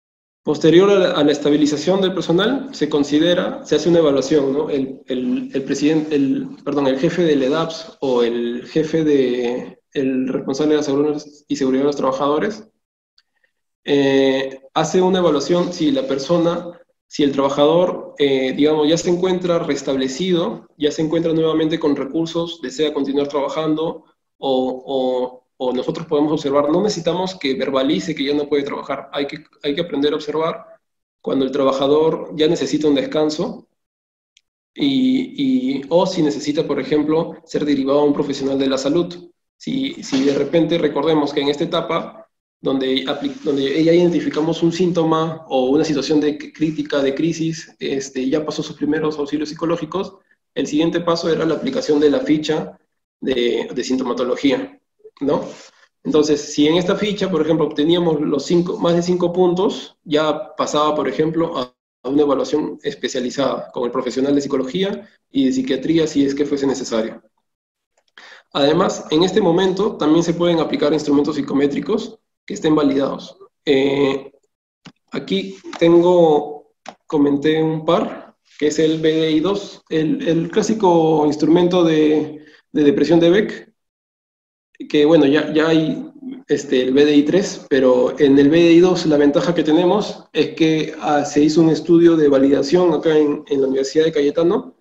Posterior a la, a la estabilización del personal, se considera, se hace una evaluación, ¿no? El, el, el presidente, el, perdón, el jefe del E D A P S o el jefe de, el responsable de la salud y seguridad de los trabajadores, eh, hace una evaluación si la persona, si el trabajador, eh, digamos, ya se encuentra restablecido, ya se encuentra nuevamente con recursos, desea continuar trabajando, o, o o nosotros podemos observar, no necesitamos que verbalice que ya no puede trabajar, hay que, hay que aprender a observar cuando el trabajador ya necesita un descanso, y, y, o si necesita, por ejemplo, ser derivado a un profesional de la salud. Si, si de repente recordemos que en esta etapa, donde, donde ya identificamos un síntoma o una situación de crítica, de crisis, este, ya pasó sus primeros auxilios psicológicos, el siguiente paso era la aplicación de la ficha de, de sintomatología, ¿no? Entonces, si en esta ficha, por ejemplo, obteníamos los cinco, más de cinco puntos, ya pasaba, por ejemplo, a, a una evaluación especializada con el profesional de psicología y de psiquiatría si es que fuese necesario. Además, en este momento también se pueden aplicar instrumentos psicométricos que estén validados. Eh, aquí tengo, comenté un par, que es el B D I dos, el, el clásico instrumento de, de depresión de Beck, que bueno, ya, ya hay este, el B D I tres, pero en el B D I dos la ventaja que tenemos es que ah, se hizo un estudio de validación acá en, en la Universidad de Cayetano,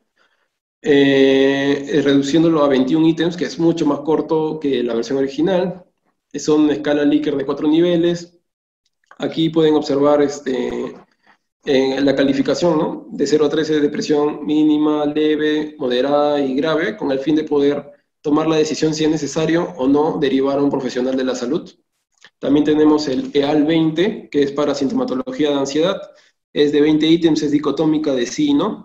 eh, reduciéndolo a veintiún ítems, que es mucho más corto que la versión original. Son una escala Likert de cuatro niveles. Aquí pueden observar este, eh, la calificación, ¿no? De cero a trece, depresión mínima, leve, moderada y grave, con el fin de poder tomar la decisión si es necesario o no derivar a un profesional de la salud. También tenemos el E A L veinte, que es para sintomatología de ansiedad. Es de veinte ítems, es dicotómica de sí y no.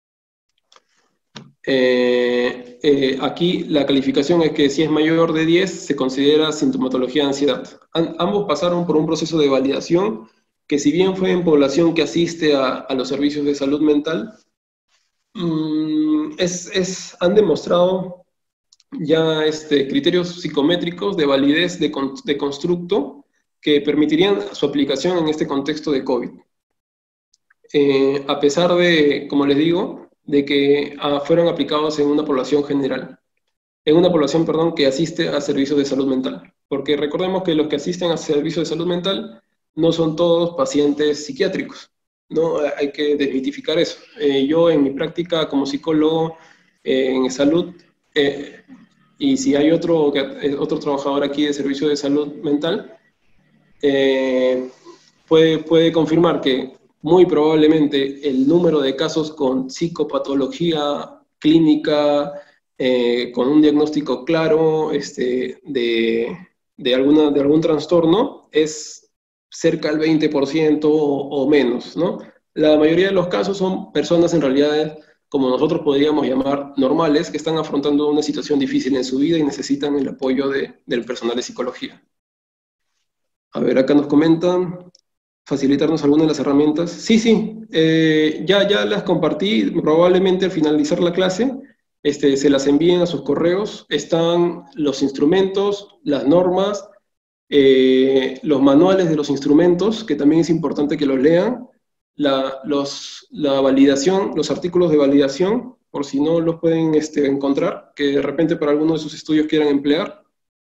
Eh, eh, aquí la calificación es que si es mayor de diez, se considera sintomatología de ansiedad. An ambos pasaron por un proceso de validación que, si bien fue en población que asiste a, a los servicios de salud mental, mmm, es, es, han demostrado ya este, criterios psicométricos de validez de, con, de constructo que permitirían su aplicación en este contexto de COVID. Eh, a pesar de, como les digo, de que ah, fueron aplicados en una población general, en una población, perdón, que asiste a servicios de salud mental. Porque recordemos que los que asisten a servicios de salud mental no son todos pacientes psiquiátricos, ¿no? Hay que desmitificar eso. Eh, yo en mi práctica como psicólogo eh, en salud, eh, y si hay otro, otro trabajador aquí de servicio de salud mental, eh, puede, puede confirmar que muy probablemente el número de casos con psicopatología clínica, eh, con un diagnóstico claro este, de, de, alguna, de algún trastorno, es cerca del veinte por ciento o, o menos, ¿no? La mayoría de los casos son personas en realidad, como nosotros podríamos llamar, normales, que están afrontando una situación difícil en su vida y necesitan el apoyo de, del personal de psicología. A ver, acá nos comentan, facilitarnos algunas de las herramientas. Sí, sí, eh, ya, ya las compartí, probablemente al finalizar la clase este, se las envíen a sus correos. Están los instrumentos, las normas, eh, los manuales de los instrumentos, que también es importante que los lean, la, los, la validación, los artículos de validación, por si no los pueden este, encontrar, que de repente para alguno de sus estudios quieran emplear.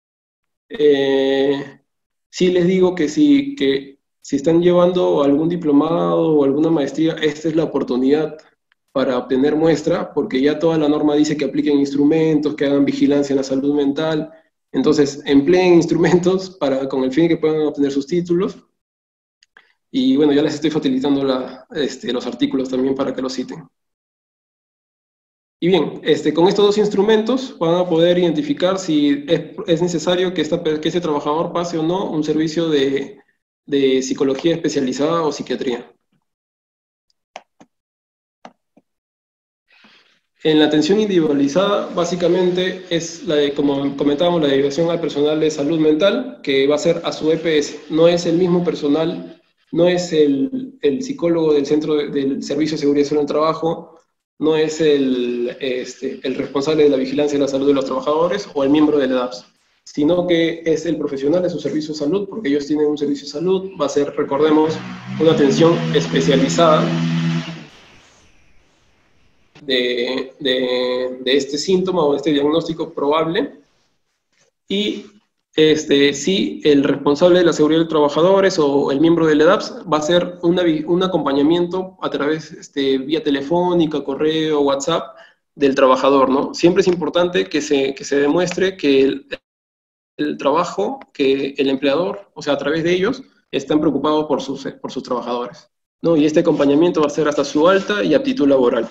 Eh, sí les digo que sí, que si están llevando algún diplomado o alguna maestría, esta es la oportunidad para obtener muestra, porque ya toda la norma dice que apliquen instrumentos, que hagan vigilancia en la salud mental. Entonces, empleen instrumentos para, con el fin de que puedan obtener sus títulos. Y bueno, ya les estoy facilitando la, este, los artículos también para que los citen. Y bien, este, con estos dos instrumentos van a poder identificar si es, es necesario que, esta, que ese trabajador pase o no un servicio de de psicología especializada o psiquiatría. En la atención individualizada, básicamente es, la de, como comentábamos, la derivación al personal de salud mental, que va a ser a su E P S. No es el mismo personal, no es el, el psicólogo del centro de, del Servicio de Seguridad Social en el Trabajo, no es el, este, el responsable de la vigilancia de la salud de los trabajadores o el miembro del E D A P S. sino que es el profesional de su servicio de salud, porque ellos tienen un servicio de salud, va a ser, recordemos, una atención especializada de, de, de este síntoma o de este diagnóstico probable, y este, sí, el responsable de la seguridad de trabajadores o el miembro del E D A P S va a hacer una, un acompañamiento a través, este, vía telefónica, correo, WhatsApp, del trabajador, ¿no? Siempre es importante que se, que se demuestre que el, el trabajo, que el empleador, o sea, a través de ellos, están preocupados por sus, por sus trabajadores, ¿no? Y este acompañamiento va a ser hasta su alta y aptitud laboral.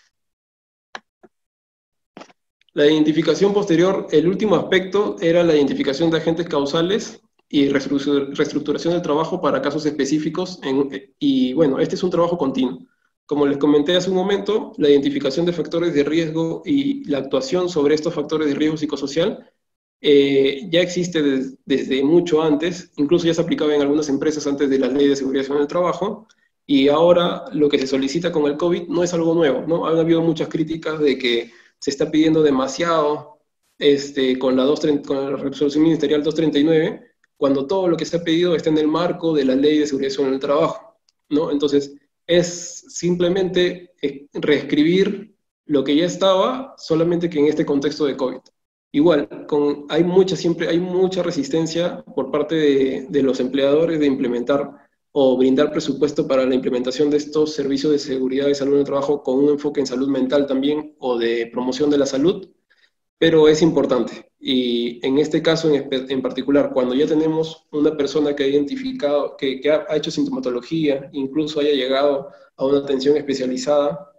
La identificación posterior, el último aspecto era la identificación de agentes causales y reestructuración del trabajo para casos específicos, en, y bueno, este es un trabajo continuo. Como les comenté hace un momento, la identificación de factores de riesgo y la actuación sobre estos factores de riesgo psicosocial eh, ya existe des, desde mucho antes, incluso ya se aplicaba en algunas empresas antes de la Ley de Seguridad en el Trabajo, y ahora lo que se solicita con el COVID no es algo nuevo, ¿no? Han habido muchas críticas de que se está pidiendo demasiado este, con, la dos, con la resolución ministerial doscientos treinta y nueve, cuando todo lo que se ha pedido está en el marco de la Ley de Seguridad en el Trabajo, ¿no? Entonces, es simplemente reescribir lo que ya estaba, solamente que en este contexto de COVID. Igual, con, hay, mucha, siempre, hay mucha resistencia por parte de, de los empleadores de implementar o brindar presupuesto para la implementación de estos servicios de seguridad y salud en el trabajo con un enfoque en salud mental también o de promoción de la salud, pero es importante. Y en este caso en, en particular, cuando ya tenemos una persona que ha identificado, que, que ha, ha hecho sintomatología, incluso haya llegado a una atención especializada,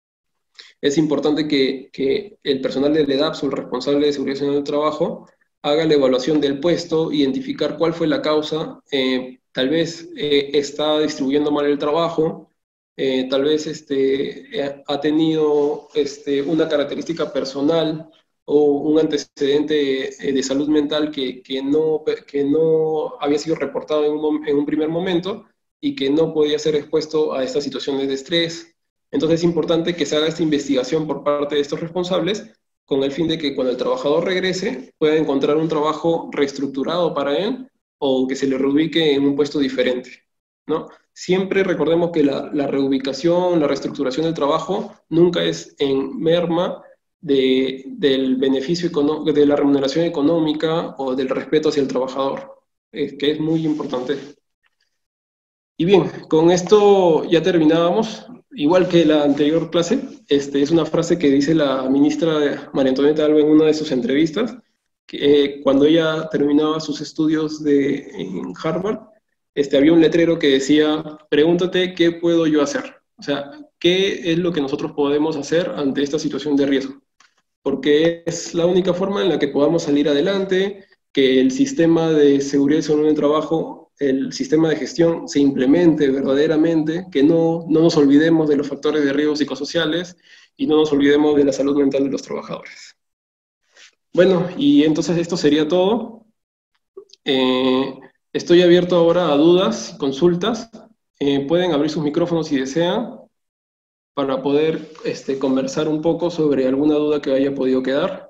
es importante que, que el personal del E D A P S o el responsable de seguridad en el trabajo haga la evaluación del puesto, identificar cuál fue la causa, eh, tal vez eh, está distribuyendo mal el trabajo, eh, tal vez este, eh, ha tenido este, una característica personal o un antecedente eh, de salud mental que, que, no, que no había sido reportado en un, en un primer momento y que no podía ser expuesto a estas situaciones de estrés. Entonces es importante que se haga esta investigación por parte de estos responsables con el fin de que cuando el trabajador regrese pueda encontrar un trabajo reestructurado para él o que se le reubique en un puesto diferente, ¿no? Siempre recordemos que la, la reubicación, la reestructuración del trabajo nunca es en merma de, del beneficio económico, de la remuneración económica o del respeto hacia el trabajador, eh, que es muy importante. Y bien, con esto ya terminábamos. Igual que la anterior clase, este, es una frase que dice la ministra María Antonieta Alba en una de sus entrevistas, que eh, cuando ella terminaba sus estudios de, en Harvard, este, había un letrero que decía, pregúntate qué puedo yo hacer. O sea, ¿qué es lo que nosotros podemos hacer ante esta situación de riesgo? Porque es la única forma en la que podamos salir adelante, que el sistema de seguridad y salud en el trabajo, el sistema de gestión se implemente verdaderamente, que no, no nos olvidemos de los factores de riesgo psicosociales y no nos olvidemos de la salud mental de los trabajadores. Bueno, y entonces esto sería todo. Eh, estoy abierto ahora a dudas, consultas. Eh, pueden abrir sus micrófonos si desean para poder este, conversar un poco sobre alguna duda que haya podido quedar.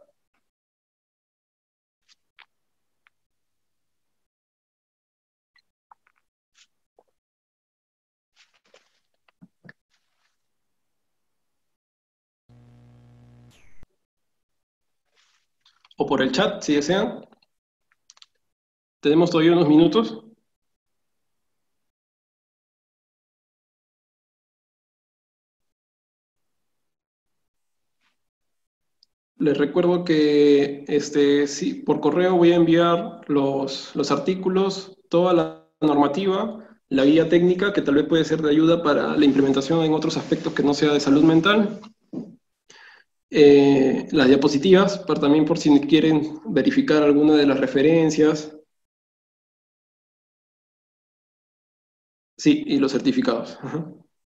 O por el chat, si desean. Tenemos todavía unos minutos. Les recuerdo que este, sí, por correo voy a enviar los, los artículos, toda la normativa, la guía técnica, que tal vez puede ser de ayuda para la implementación en otros aspectos que no sea de salud mental. Eh, las diapositivas, para también por si quieren verificar alguna de las referencias. Sí, y los certificados. Ajá.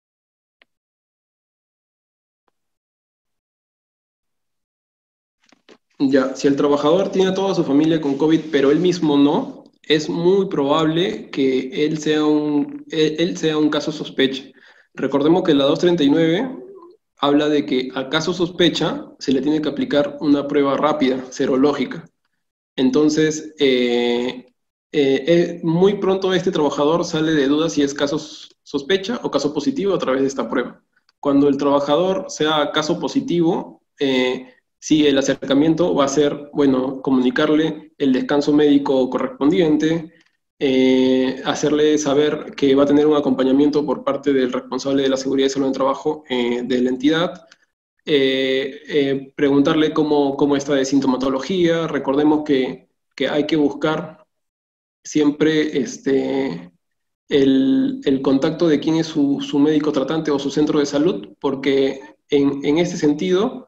Ya, si el trabajador tiene a toda su familia con COVID, pero él mismo no, es muy probable que él sea un, él, él sea un caso sospecha. Recordemos que la doscientos treinta y nueve habla de que a caso sospecha se le tiene que aplicar una prueba rápida, serológica. Entonces, eh, eh, eh, muy pronto este trabajador sale de dudas si es caso sospecha o caso positivo a través de esta prueba. Cuando el trabajador sea caso positivo, eh, sí, el acercamiento va a ser, bueno, comunicarle el descanso médico correspondiente, eh, hacerle saber que va a tener un acompañamiento por parte del responsable de la seguridad y salud en el trabajo eh, de la entidad, eh, eh, preguntarle cómo, cómo está de sintomatología. Recordemos que, que hay que buscar siempre este, el, el contacto de quién es su, su médico tratante o su centro de salud, porque en, en este sentido,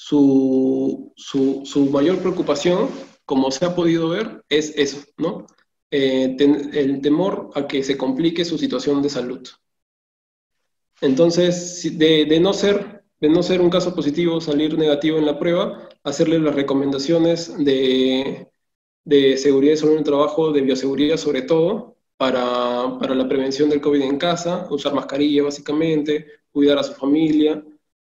su, su, su mayor preocupación, como se ha podido ver, es eso, ¿no? Eh, ten, el temor a que se complique su situación de salud. Entonces, de, de, no ser, de no ser un caso positivo, salir negativo en la prueba, hacerle las recomendaciones de, de seguridad y salud en el trabajo, de bioseguridad sobre todo, para, para la prevención del COVID en casa, usar mascarilla básicamente, cuidar a su familia.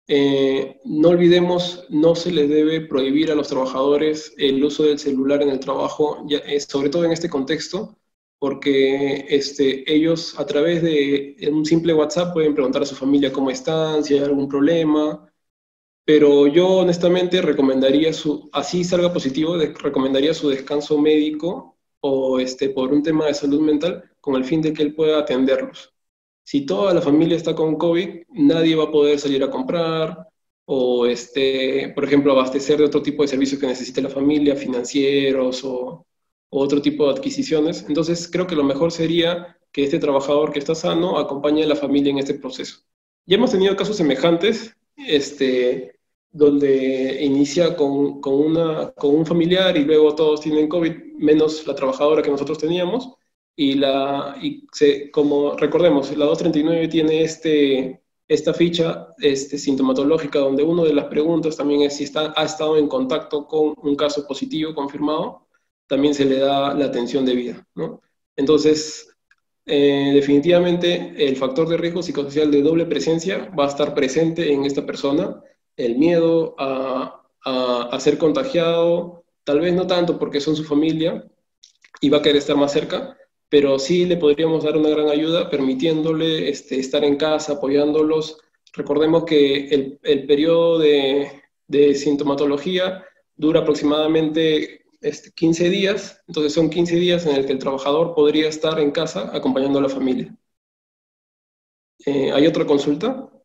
Eh, no olvidemos, no se les debe prohibir a los trabajadores el uso del celular en el trabajo, ya, eh, sobre todo en este contexto, porque este, ellos a través de un simple WhatsApp pueden preguntar a su familia cómo están, si hay algún problema, pero yo honestamente recomendaría, su, así salga positivo, de, recomendaría su descanso médico o este, por un tema de salud mental con el fin de que él pueda atenderlos. Si toda la familia está con COVID, nadie va a poder salir a comprar o, este, por ejemplo, abastecer de otro tipo de servicios que necesite la familia, financieros o, o otro tipo de adquisiciones. Entonces, creo que lo mejor sería que este trabajador que está sano acompañe a la familia en este proceso. Ya hemos tenido casos semejantes, este, donde inicia con, con, una, con un familiar y luego todos tienen COVID, menos la trabajadora que nosotros teníamos. Y, la, y se, como recordemos, la doscientos treinta y nueve tiene este, esta ficha este, sintomatológica donde una de las preguntas también es si está, ha estado en contacto con un caso positivo confirmado, también se le da la atención debida, ¿no? Entonces, eh, definitivamente el factor de riesgo psicosocial de doble presencia va a estar presente en esta persona, el miedo a, a, a ser contagiado, tal vez no tanto porque son su familia y va a querer estar más cerca, pero sí le podríamos dar una gran ayuda permitiéndole este, estar en casa, apoyándolos. Recordemos que el, el periodo de, de sintomatología dura aproximadamente este, quince días, entonces son quince días en el que el trabajador podría estar en casa acompañando a la familia. Eh, ¿Hay otra consulta?